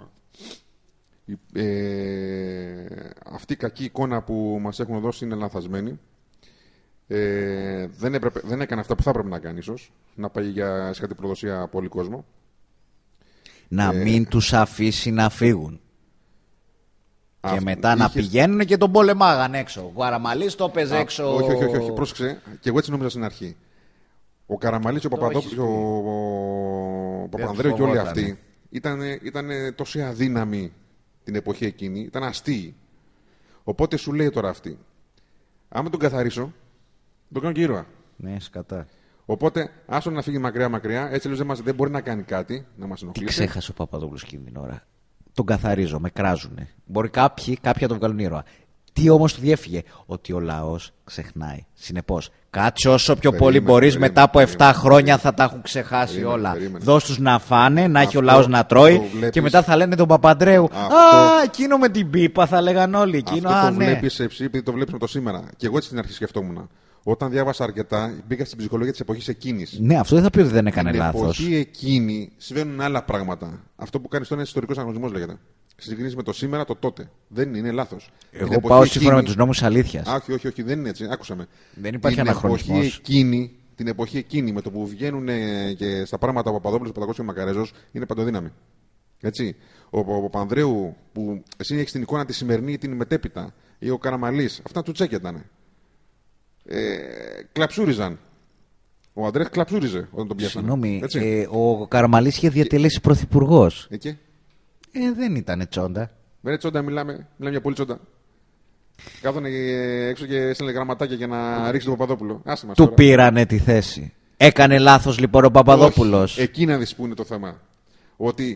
ε, αυτή η κακή εικόνα που μας έχουν δώσει είναι λανθασμένη. Ε, δεν, έπρεπε, δεν έκανε αυτά που θα έπρεπε να κάνει ίσως. Να πάει για σκατή προδοσία από όλη κόσμο. Να ε, μην τους αφήσει να φύγουν. Και αυτό, μετά είχες... να πηγαίνουν και τον πολεμάγαν έξω. Ο Καραμαλής το έπαιζε έξω. Όχι, όχι, όχι, όχι, πρόσεξε. Και εγώ έτσι νόμιζα στην αρχή. Ο Καραμαλής, ο Παπαδόπουλος, ο, ο Παπανδρέου και όλοι αυτοί ήταν, ήταν τόσο αδύναμοι την εποχή εκείνη. Ήταν αστείοι. Οπότε σου λέει τώρα αυτή. Άμα τον καθαρίσω, τον κάνω και ήρωα. Ναι, σκατά. Οπότε, άσο να φύγει μακριά-μακριά, έτσι λέω δεν, δεν μπορεί να κάνει κάτι, να μας ενοχλήσει. Τι ξέχασε ο Παπαδόπουλος εκείνη την ώρα? Τον καθαρίζω, με κράζουνε. Μπορεί κάποιοι, κάποιοι να τον βγάλουν ήρωα. Τι όμως του διέφυγε? Ότι ο λαός ξεχνάει. Συνεπώς, κάτσε όσο πιο περίμενε, πολύ μπορείς, μετά από επτά χρόνια θα τα έχουν ξεχάσει περίμενε, όλα. Περίμενε. Δώσ' τους να φάνε, να αυτό έχει ο λαός να τρώει βλέπεις... και μετά θα λένε τον Παπαντρέου. Αυτό... Α, εκείνο με την πίπα θα λέγαν όλοι. Εκείνο, αυτό α, το ναι. βλέπεις εσύ, επειδή το βλέπεις με το σήμερα. Και εγώ έτσι στην αρχή σκεφτόμουν. Όταν διάβασα αρκετά, μπήκα στην ψυχολογία της εποχής εκείνης. Ναι, αυτό δεν θα πει ότι δεν έκανε λάθος. Στην εποχή εκείνη συμβαίνουν άλλα πράγματα. Αυτό που κάνεις τώρα είναι ιστορικός αναγνωρισμός, λέγεται. Συγκρίνεις με το σήμερα, το τότε. Δεν είναι λάθος. Εγώ πάω σύμφωνα με τους νόμους αλήθειας. Α, όχι, όχι, όχι, δεν είναι έτσι. Άκουσα με. Δεν υπάρχει αναχρονισμός. Εποχή εκείνη, την εποχή εκείνη, με το που βγαίνουν και στα πράγματα ο Παπαδόπουλος, ο Παπαδόπουλος και ο Μακαρέζος, είναι παντοδύναμη. Έτσι. Ο, ο, ο Παπανδρέου, που εσύ έχεις την εικόνα τη σημερινή, την μετέπειτα, ή ο Καραμαλής, αυτά του τσέκια ήταν. Ε, κλαψούριζαν. Ο Αντρέας κλαψούριζε όταν τον πιάσανε. Συγγνώμη, ε, ο Καραμαλής είχε διατελέσει πρωθυπουργός. Εκεί. Ε, δεν ήταν τσόντα. Δεν είναι τσόντα, μιλάμε. Μιλάμε για πολύ τσόντα. Κάθονε έξω και έστελνε γραμματάκια για να ρίξει τον Παπαδόπουλο. Άσε μας του τώρα. Πήρανε τη θέση. Έκανε λάθος λοιπόν ο Παπαδόπουλος. Εκεί να δεις που είναι το θέμα. Ότι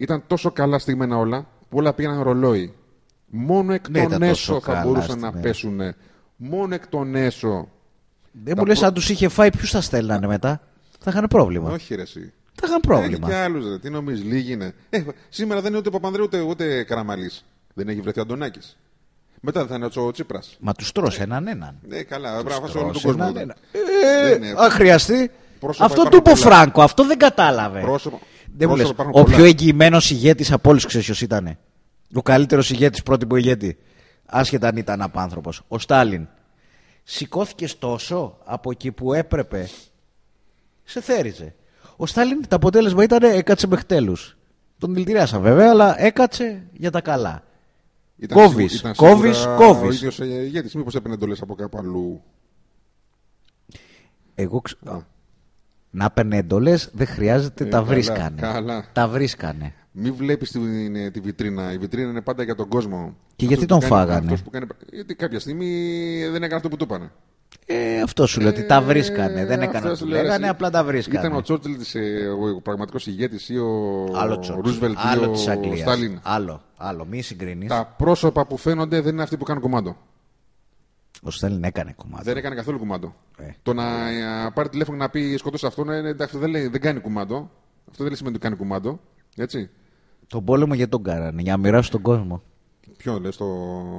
ήταν τόσο καλά στιγμένα όλα που όλα πήγαιναν ρολόι. Μόνο εκ Ναι, των ήταν έσω τόσο θα καλά μπορούσαν στιγμένα. να πέσουν. Μόνο εκ των έσω. Δεν μου λες, αν τους είχε φάει, ποιους θα στέλνανε μετά. Θα είχαν πρόβλημα. Όχι, ρε, εσύ. Θα είχαν Έχει πρόβλημα. και άλλους, ρε. Τι νομίζεις, λίγοι είναι. Ε, σήμερα δεν είναι ούτε Παπανδρέου ούτε, ούτε Καραμαλής. Δεν έχει βρεθεί Αντωνάκης. Μετά δεν θα είναι ο Τσίπρας. Μα τους τρως έναν έναν. Ναι, καλά, μπράβο σε Τρως όλο τον κόσμο. έναν δεν. έναν. Δεν είναι. Αν χρειαστεί. Πρόσωπα Αυτό υπάρχουν του είπε ο πολλά. Φράγκο, αυτό δεν κατάλαβε. Πρόσωπα, Δεν μου λες, πρόσωπα υπάρχουν ο πολλά. πιο εγγυημένος ηγέτης από όλους ξέρεις ποιος ήταν. Ο καλύτερος ηγέτης, πρότυπο ηγέτη. Άσχετα αν ήταν απάνθρωπος. Ο Στάλιν. Σηκώθηκες τόσο από εκεί που έπρεπε. Σε θέριζε. Ο Στάλιν το αποτέλεσμα ήταν έκατσε μέχρι τέλους. Τον δηλητηριάσαν βέβαια, αλλά έκατσε για τα καλά. Ήταν Κόβεις, σίγου- ήταν κόβεις, σίγουρα κόβεις. Ο ίδιος ηγέτης, μήπως έπαιρνε εντολές από κάπου αλλού. Εγώ ξ... Α. Να παίρνει εντολές δεν χρειάζεται, Ε, τα καλά, βρίσκανε. καλά. Τα βρίσκανε. Μην βλέπεις τη, τη βιτρίνα. Η βιτρίνα είναι πάντα για τον κόσμο. Και γιατί που τον κάνει- φάγανε? αυτός που κάνει- γιατί κάποια στιγμή δεν έκανε αυτό που του είπανε. Ε, αυτό σου λέω ότι τα βρίσκανε. Δεν έκαναν αυτό ό,τι σου λέω, λέγανε, εσύ. απλά τα βρίσκανε. Ήταν ο Τσόρτσιλ της, ε, ο πραγματικός ηγέτης ή ο Άλλο Τσόρτσιλ. Ρούσβελτ Άλλο ή της ο Αγγλίας. Στάλιν. Άλλο, άλλο. Μη συγκρίνεις. Τα πρόσωπα που φαίνονται δεν είναι αυτοί που κάνουν κομμάτι. Ο Στάλιν έκανε κομμάτι. Δεν έκανε καθόλου κουμάντο. Ε. Το να ε, πάρει τηλέφωνο να πει σκοτώσει αυτόν, ε, εντάξει, δεν, λέει, δεν κάνει κουμάντο. Αυτό δεν λέει σημαίνει ότι κάνει κουμάντο. Έτσι. Τον πόλεμο γιατί τον κάνανε, για να μοιράσουν τον κόσμο. Ποιο λε, το.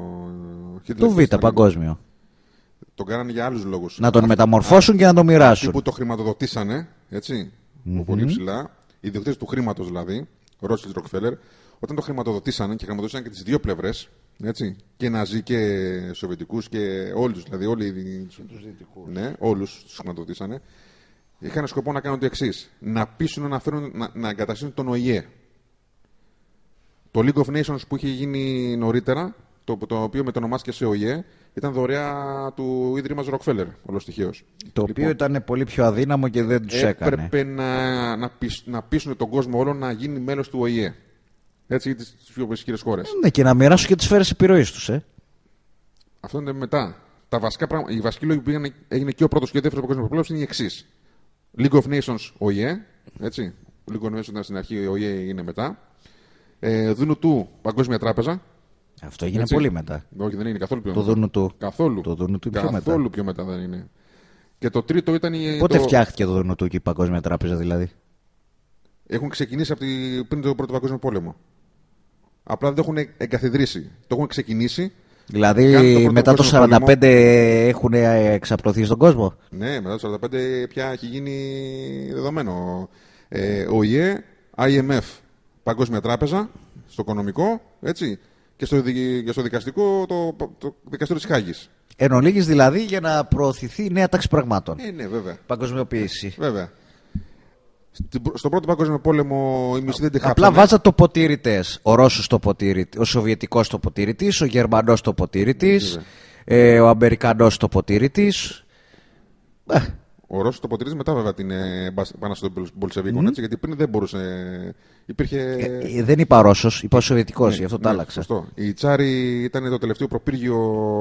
Το Β, παγκόσμιο. Τον κάνανε για άλλου λόγου. Να τον μεταμορφώσουν και να τον Αυτοί μοιράσουν. που το χρηματοδοτήσανε, έτσι. Mm-hmm. Πολύ ψηλά. Οι ιδιοκτήτε του χρήματο δηλαδή, Ρότσιλντ Ροκφέλερ, όταν το χρηματοδοτήσανε και χρηματοδοτήσανε και τι δύο πλευρέ, έτσι. Και Ναζί και Σοβιετικού και όλου, δηλαδή όλοι οι. Του δυτικού. Ναι, όλου του χρηματοδοτήσανε. Είχαν σκοπό να κάνουν το εξή: να πείσουν να, φέρουν, να, να εγκαταστήσουν τον Ο Η Ε. Το League of Nations που είχε γίνει νωρίτερα, το, το οποίο μετονομάστηκε σε Ο Η Ε, ήταν δωρεά του Ίδρυμα Ροκφέλερ, όλος τυχαίως. Το οποίο ήταν πολύ πιο αδύναμο και δεν τους έκανε. Έπρεπε να, να, πείσ, να πείσουν τον κόσμο όλο να γίνει μέλος του Ο Η Ε. Έτσι, ή τις πιο ισχυρές χώρες. Ναι, και να μοιράσουν και τις σφαίρες επιρροής τους, ε. Αυτό είναι μετά. Τα βασικά πράγματα, οι βασικοί λόγοι που πήγαν, έγινε και ο πρώτος και ο δεύτερος παγκόσμιος πόλεμος είναι οι εξής. League of Nations Ο Η Ε, έτσι. League of Nations ήταν στην αρχή, ο Ο Η Ε είναι μετά. Ε, Δούνου του Παγκόσμια Τράπεζα. Αυτό έγινε Έτσι. πολύ μετά. Όχι, δεν είναι καθόλου πιο Το μετά. Δούνου του. Καθόλου. Το Δούνου του πιο καθόλου μετά. πιο μετά δεν είναι. Και το τρίτο ήταν. η- Πότε το... φτιάχτηκε το Δούνου του και η Παγκόσμια Τράπεζα δηλαδή. Έχουν ξεκινήσει από τη... πριν τον Πρώτο Παγκόσμιο Πόλεμο. Απλά δεν το έχουν εγκαθιδρύσει. Το έχουν ξεκινήσει. Δηλαδή Κάνει το πρώτο μετά το παγκόσμιο σαράντα πέντε πόλεμο. έχουν εξαπλωθεί στον κόσμο. Ναι, μετά το σαράντα πέντε πια έχει γίνει δεδομένο. Ε, Ο Η Ε, Άι Εμ Εφ, Παγκόσμια Τράπεζα, στο οικονομικό, έτσι. Και στο, δι... και στο δικαστικό, το, το δικαστήριο της Χάγης. Εν ολίγης δηλαδή για να προωθηθεί η νέα τάξη πραγμάτων. Ε, ναι, βέβαια. Παγκοσμιοποίηση. Βέβαια. Στην- Στον Πρώτο Παγκόσμιο Πόλεμο οι μισοί δεν τη Απλά χάψανε. βάζα τοποτηρητές. Ο Ρώσος τοποτηρητής, ο Σοβιετικός τοποτηρητής, ο Γερμανός τοποτηρητής, ε, ο Αμερικανός τοποτηρητής. Ε, Ο Ρώσος το ποτηρίζει μετά βέβαια την ε, μπασ- επανάσταση των Μπολσεβίκων, έτσι, γιατί πριν δεν μπορούσε. Υπήρχε. ε, ε, δεν είπα Ρώσος, είπα Σοβιετικός, γι' αυτό το ναι, άλλαξα. σωστό. Οι Τσάροι ήταν το τελευταίο προπύργιο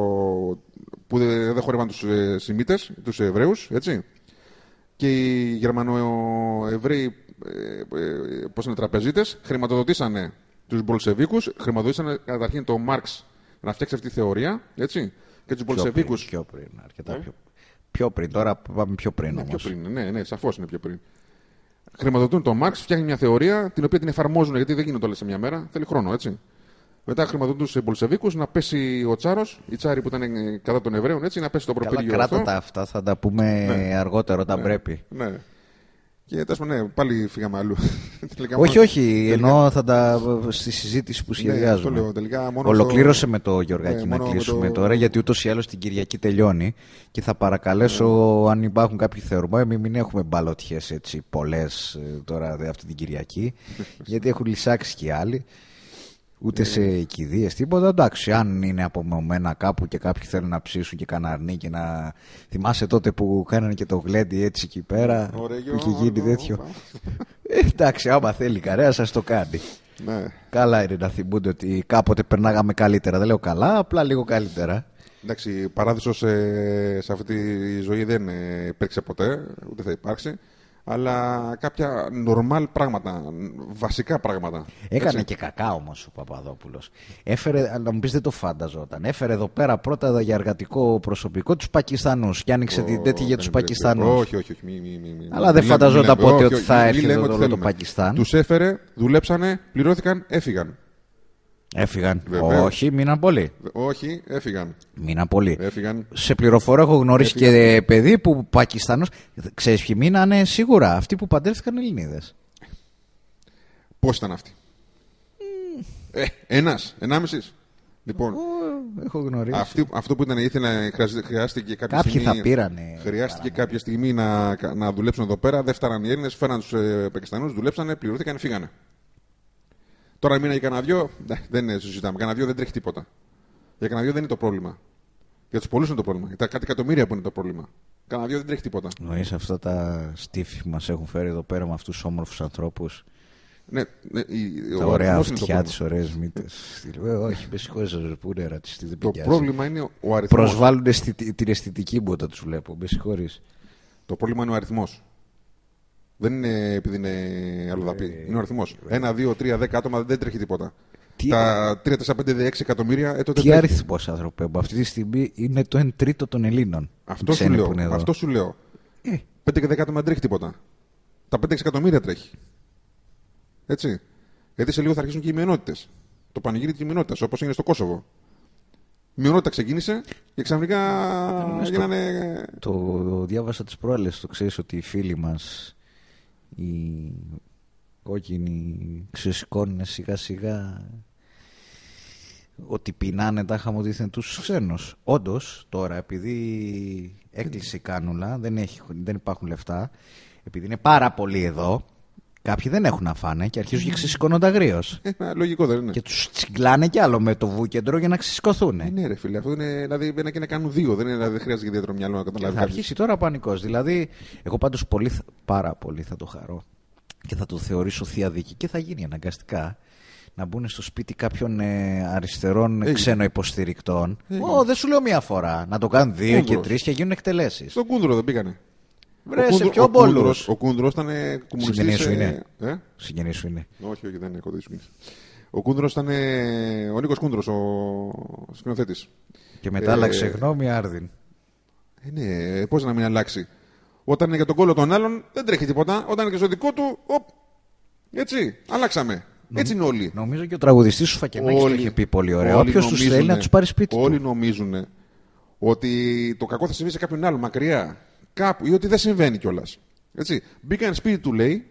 που δεν δεν χορεύαν τους ε, Σιμίτες, τους Εβραίους, έτσι. Και οι Γερμανοεβραίοι, ε, ε, πώς είναι, τραπεζίτες, χρηματοδοτήσανε τους Μπολσεβίκους, χρηματοδοτήσανε καταρχήν τον Μάρξ να φτιάξει αυτή τη θεωρία, έτσι. Και τους Πιο πριν, Μπολσεβίκους. πιο πριν, αρκετά πιο, πιο πριν. Τώρα πάμε πιο πριν Ναι, πιο όμως. πριν, ναι, ναι, σαφώς είναι πιο πριν. Χρηματοδοτούν τον Μάρξ, φτιάχνει μια θεωρία την οποία την εφαρμόζουν γιατί δεν γίνονται όλα σε μια μέρα, θέλει χρόνο, έτσι. Μετά χρηματοδοτούν του Μπολσεβίκους να πέσει ο Τσάρος, οι Τσάροι που ήταν ε, κατά των Εβραίων, έτσι, να πέσει το Καλά, προπύργιο κράτα αυτό. τα αυτά, θα τα πούμε Ναι. αργότερα όταν Ναι, πρέπει. Ναι. Και τέλος πάντων, ναι, πάλι φύγαμε αλλού. Τελικά Όχι, μόνο- όχι, τελικά- εννοώ θα τα στη συζήτηση που Ναι, αυτό σχεδιάζουμε. λέω, τελικά μόνο Ολοκλήρωσε στο- με το Γιωργάκη Ναι, να μόνο με κλείσουμε το- τώρα, γιατί ούτως ή άλλως την Κυριακή τελειώνει και θα παρακαλέσω αν υπάρχουν κάποιοι θεωρμοί, μην έχουμε μπαλωτιές έτσι πολλές ε, τώρα δε, αυτή την Κυριακή, γιατί έχουν λυσάξει και οι άλλοι. Ούτε σε κηδείες τίποτα. Εντάξει, αν είναι απομονωμένα κάπου και κάποιοι θέλουν να ψήσουν και κανένα αρνί και να. Θυμάσαι τότε που κάνανε και το γλέντι έτσι εκεί πέρα. Ωραία, Που είχε γίνει Γιώργο. τέτοιο. Ε, εντάξει, άμα θέλει κανένα, σας το κάνει. Ναι. Καλά είναι να θυμούνται ότι κάποτε περνάγαμε καλύτερα. Δεν λέω καλά, απλά λίγο καλύτερα. Εντάξει, παράδεισος ε, σε αυτή τη ζωή δεν ε, υπήρξε ποτέ, ούτε θα υπάρξει. αλλά κάποια νορμάλ πράγματα, βασικά πράγματα. Έκανε έτσι. Και κακά όμως ο Παπαδόπουλος. Έφερε, να μου πεις δεν το φάνταζόταν. Έφερε εδώ πέρα πρώτα για εργατικό προσωπικό τους Πακιστανούς και άνοιξε την τέτοια για τους Πακιστανούς. Όχι, όχι, όχι. Μη, μη, μη, μη. Αλλά δεν φανταζόταν ποτέ ότι θα έρθει εδώ το, το Πακιστάν. Τους έφερε, δουλέψανε, πληρώθηκαν, έφυγαν. Έφυγαν. Βεβαίως. Όχι, μείναν πολλοί. Όχι, έφυγαν. Μείναν πολλοί. Έφυγαν. Σε πληροφορώ, έχω γνωρίσει έφυγαν. Και παιδί που Πακιστανός. Ξέρεις ποιοι μείνανε σίγουρα? Αυτοί που παντρεύτηκαν Ελληνίδες. Πώς ήταν αυτοί? Mm. Ε, ένας, ενάμισης. Λοιπόν, oh, έχω γνωρίσει. Αυτή, αυτό που ήταν ήθελε, χρειάστηκε κάποια Κάποιοι στιγμή, θα πήρανε. χρειάστηκε κάποια στιγμή να, να δουλέψουν εδώ πέρα. Δεν φτάναν οι Έλληνες, φέραν τους ε, Πακιστανούς, δουλέψανε, πληρωθήκαν, φύγανε. Τώρα μήνα για κανένα δυο, δεν συζητάμε. Κανένα δυο δεν τρέχει τίποτα. Για κανένα δυο δεν είναι το πρόβλημα. Για τους πολλούς είναι το πρόβλημα. Για τα κάτι εκατομμύρια που είναι το πρόβλημα. Κανένα δυο δεν τρέχει τίποτα. Νοείς αυτά τα στίφη που μας έχουν φέρει εδώ πέρα με αυτούς τους όμορφους ανθρώπους. Ναι, ναι, η, τα ωραία αυτιά, τις ωραίες μύτες. Όχι, με συγχωρείς, που είναι ρατσιστή, δεν το πηγιάζει. πρόβλημα είναι ο αριθμός. Προσβάλλουν την αισθητική μου όταν τους βλέπω, με συγχωρείς. Το πρόβλημα είναι ο αριθμός. Δεν είναι επειδή είναι αλλοδαπή. Ε, είναι ο αριθμός. Ένα, δύο, τρία, δέκα άτομα δεν τρέχει τίποτα. Τι... Τα τρία, τέσσερα, πέντε, έξι εκατομμύρια ε, τότε. Τι αριθμός, άνθρωπε μου, αυτή τη στιγμή είναι το εν τρίτο των Ελλήνων. Αυτό σου λέω. Αυτό σου λέω. Ε. πέντε και δέκα άτομα δεν τρέχει τίποτα. Τα πέντε έξι εκατομμύρια τρέχει. Έτσι. Γιατί σε λίγο θα αρχίσουν και οι μειονότητες. Το πανηγύρι της μειονότητας, όπως είναι στο Κόσοβο. Η μειονότητα ξεκίνησε και ξαφνικά γίνανε. Το, το διάβασα τις προάλλες, το ξέρεις ότι οι φίλοι μας, οι κόκκινοι, ξεσηκώνουν σιγά σιγά ότι πεινάνε τα χαμοδίθεν τους ξένους. Όντως, τώρα, επειδή έκλεισε η κάνουλα, δεν, έχει, δεν υπάρχουν λεφτά, επειδή είναι πάρα πολλοί εδώ, κάποιοι δεν έχουν να φάνε και αρχίζουν και ξεσηκώνονται αγρίως. Ε, λογικό δεν είναι. Και τους τσιγκλάνε κι άλλο με το βούκεντρο για να ξεσηκωθούν. Ε, ναι, ρε φίλε, αυτό είναι. Δηλαδή, είναι και να κάνουν δύο. Δεν, είναι, δηλαδή, δεν χρειάζεται ιδιαίτερο μυαλό να καταλάβει. Θα αρχίσει τώρα ο πανικός. Δηλαδή, εγώ πάντως πολύ, πάρα πολύ θα το χαρώ και θα το θεωρήσω θεία δίκη και θα γίνει αναγκαστικά να μπουν στο σπίτι κάποιων ε, αριστερών ε, ξενοϊποστηρικτών. Ω, δεν σου λέω μία φορά. Να το κάνουν δύο Κούντρος. Και τρεις και γίνουν εκτελέσεις. Στον Κούντρο δεν πήγανε. Βρε, σε ποιο μπόλος. Ο Κούντρος ήταν κομμουνιστής. Συγγενής σου είναι. Ε? Συγγενής σου είναι. Όχι, όχι, δεν είναι κοντά σου. Ο Κούντρος ήταν ο Νίκος Κούντρος, ο σκηνοθέτης. Και μετά ε, άλλαξε γνώμη Άρδιν. Ε, ναι, πώς να μην αλλάξει. Όταν είναι για τον κόλλο των άλλων δεν τρέχει τίποτα. Όταν είναι και στο δικό του, οπ, έτσι, αλλάξαμε. Έτσι είναι όλοι. Νομίζω και ο τραγουδιστής σου Φακενάκης το είχε πει πολύ ωραία. Όποιος τους θέλει να τους πάρει σπίτι όλοι του. Όλοι νομίζουν ότι το κακό θα συμβεί σε κάποιον άλλο μακριά. Κάπου, ή ότι δεν συμβαίνει κιόλας. Έτσι. Μπήκαν σπίτι του, λέει,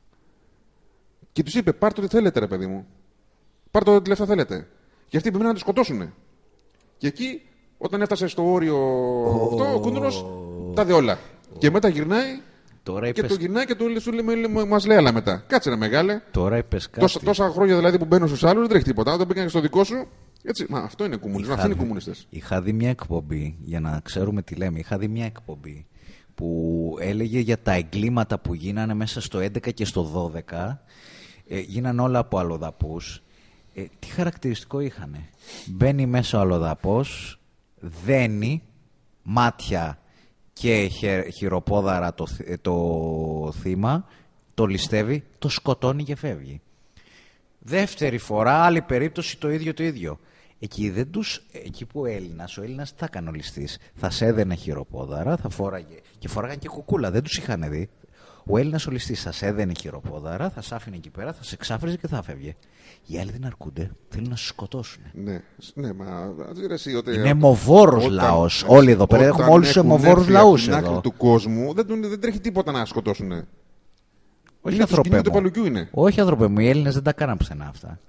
και τους είπε: πάρτε ό,τι θέλετε, ρε παιδί μου. Πάρτε ό,τι λεφτά θέλετε. Και αυτοί πρέπει να τους σκοτώσουν. Και εκεί, όταν έφτασε στο όριο oh. αυτό, ο Κούντρος τα δε όλα. Oh. Και μετά γυρνάει. Τώρα και είπες... το γυρνάει και του λέει: μας λέει άλλα μετά. Κάτσε, ρε μεγάλε. Τώρα είπες κάτι. Τόσα, τόσα χρόνια δηλαδή που μπαίνουν στους άλλους δεν τρέχει τίποτα. Όταν μπήκαν στο δικό σου. Έτσι, μα αυτό είναι κομμουνισμό. Αυτοί είναι οι κομμουνιστές. Είχα δει μια εκπομπή, για να ξέρουμε τι λέμε, είχα δει μια εκπομπή που έλεγε για τα εγκλήματα που γίνανε μέσα στο έντεκα και στο δώδεκα. Ε, γίνανε όλα από αλλοδαπούς. Ε, τι χαρακτηριστικό είχανε? Μπαίνει μέσα ο αλλοδαπός, δένει μάτια και χειροπόδαρα το, το θύμα, το ληστεύει, το σκοτώνει και φεύγει. Δεύτερη φορά, άλλη περίπτωση, το ίδιο το ίδιο. Εκεί, δεν τους, εκεί που ο Έλληνας, ο Έλληνας τι θα έκανε ο ληστής? Θα σε έδαινε χειροπόδαρα, θα φόραγε και φόραγαν και κουκούλα, δεν τους είχαν δει. Ο Έλληνας ο ληστής θα σε έδαινε χειροπόδαρα, θα σ' άφηνε εκεί πέρα, θα σε ξάφριζε και θα φεύγε. Οι άλλοι δεν αρκούνται, θέλουν να σε σκοτώσουν. Ναι, ναι, μα εσύ, ότι είναι αιμοβόρος λαός. Όλοι εδώ πέρα έχουμε όλους τους αιμοβόρους λαούς εδώ. Στην άκρη του κόσμου δεν, δεν τρέχει τίποτα να σκοτώσουν. Όχι, άνθρωπε μου. Όχι, άνθρωπε μου, οι Έλληνες δεν τα κάναν πουθενά αυτά.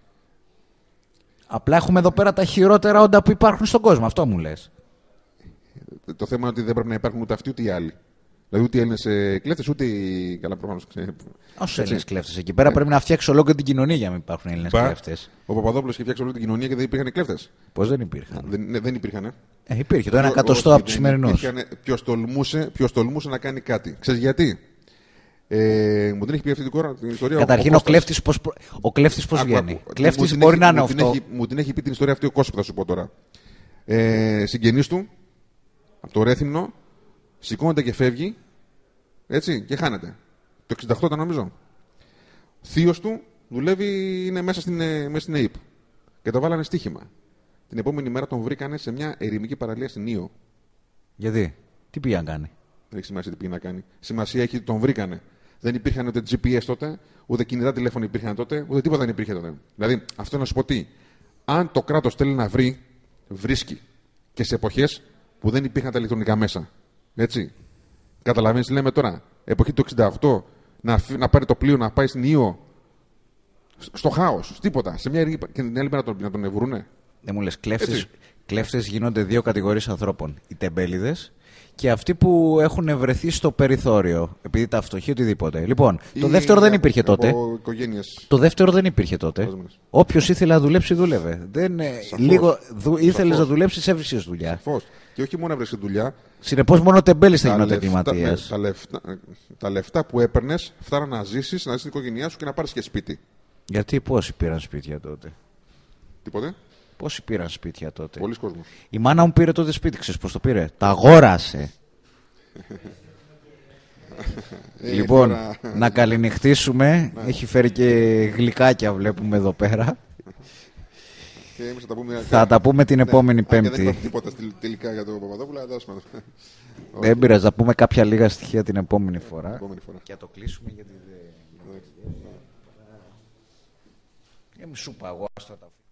Απλά έχουμε εδώ πέρα τα χειρότερα όντα που υπάρχουν στον κόσμο. Αυτό μου λες. Το θέμα είναι ότι δεν πρέπει να υπάρχουν ούτε αυτοί ούτε οι άλλοι. Δηλαδή ούτε οι Έλληνες κλέφτες ούτε οι. Καλά, προφανώς. Όσοι Έλληνες κλέφτες εκεί πέρα ε. πρέπει να φτιάξει ολόκληρη την κοινωνία για να μην υπάρχουν Έλληνες κλέφτες. Ο Παπαδόπουλος είχε φτιάξει ολόκληρη την κοινωνία και δεν υπήρχαν κλέφτες. Πώς δεν υπήρχαν? Δεν, ναι, δεν υπήρχαν. Ε. Ε, υπήρχε το ένα εκατοστό από τους σημερινούς. Ποιος τολμούσε, τολμούσε να κάνει κάτι. Ξέρεις γιατί? Ε, μου την έχει πει αυτή την ιστορία. Καταρχήν, ο, ο κλέφτης πώς, ο κλέφτης πώς βγαίνει. Κλέφτης μπορεί να είναι αυτό. Μου την έχει πει την ιστορία αυτή ο Κώστας, θα σου πω τώρα. Ε, συγγενής του, από το Ρέθυμνο, σηκώνεται και φεύγει, έτσι, και χάνεται. Το εξήντα οκτώ ήταν νομίζω. Θείος του δουλεύει, είναι μέσα στην, μέσα στην ΑΕΠ. Και το βάλανε στοίχημα. Την επόμενη μέρα τον βρήκανε σε μια ερημική παραλία στην Ήο. Γιατί, τι πήγε να κάνει. Δεν έχει σημασία τι πήγε να κάνει. Σημασία έχει ότι τον βρήκανε. Δεν υπήρχαν ούτε τζι πι ες τότε, ούτε κινητά τηλέφωνα υπήρχαν τότε, ούτε τίποτα δεν υπήρχε τότε. Δηλαδή, αυτό να σου πω τι. Αν το κράτος θέλει να βρει, βρίσκει. Και σε εποχές που δεν υπήρχαν τα ηλεκτρονικά μέσα. Έτσι. Καταλαβαίνεις τι λέμε τώρα. Εποχή του εξήντα οκτώ, να, να πάρει το πλοίο να πάει στην Ήο. Στο χάος, τίποτα. Σε μια και την άλλη μέρα να τον ευρούνε. Δεν μου λες, κλέφτες, κλέφτες γίνονται δύο κατηγορίες ανθρώπων. Οι τεμπέληδες και αυτοί που έχουν βρεθεί στο περιθώριο, επειδή τα φτωχοί οτιδήποτε. Λοιπόν, το Ή δεύτερο δεν υπήρχε τότε. Το δεύτερο δεν υπήρχε τότε. Όποιος ήθελε να δουλέψει, δούλευε. Δεν, λίγο δου, ήθελες να δουλέψεις, έβρισκες δουλειά. Σαφώς. Και όχι μόνο έβρισκες δουλειά. Συνεπώς, μόνο τεμπέλης θα γινόταν εγκληματίας. Τα, λεφτά, τα λεφτά που έπαιρνες φτάναν να ζήσεις, να ζήσεις την οικογένειά σου και να πάρεις και σπίτι. Γιατί πόσοι πήραν σπίτια τότε. Τίποτε. Πόσοι πήραν σπίτια τότε. Πολλοί κόσμος. Η μάνα μου πήρε τότε σπίτι, ξέρεις πώς το πήρε. Τα αγόρασε. Λοιπόν, τώρα... να καληνυχτήσουμε. Έχει φέρει και γλυκάκια, βλέπουμε εδώ πέρα. Και θα τα πούμε, θα τα πούμε την επόμενη Πέμπτη. Δεν υπάρχει τίποτα τελικά για τον Παπαδόπουλο. Δεν πειράζει, θα πούμε κάποια λίγα στοιχεία την επόμενη φορά. Επόμενη φορά. Και θα το κλείσουμε γιατί δεν... Ε, μη σου παγώ, άστα τα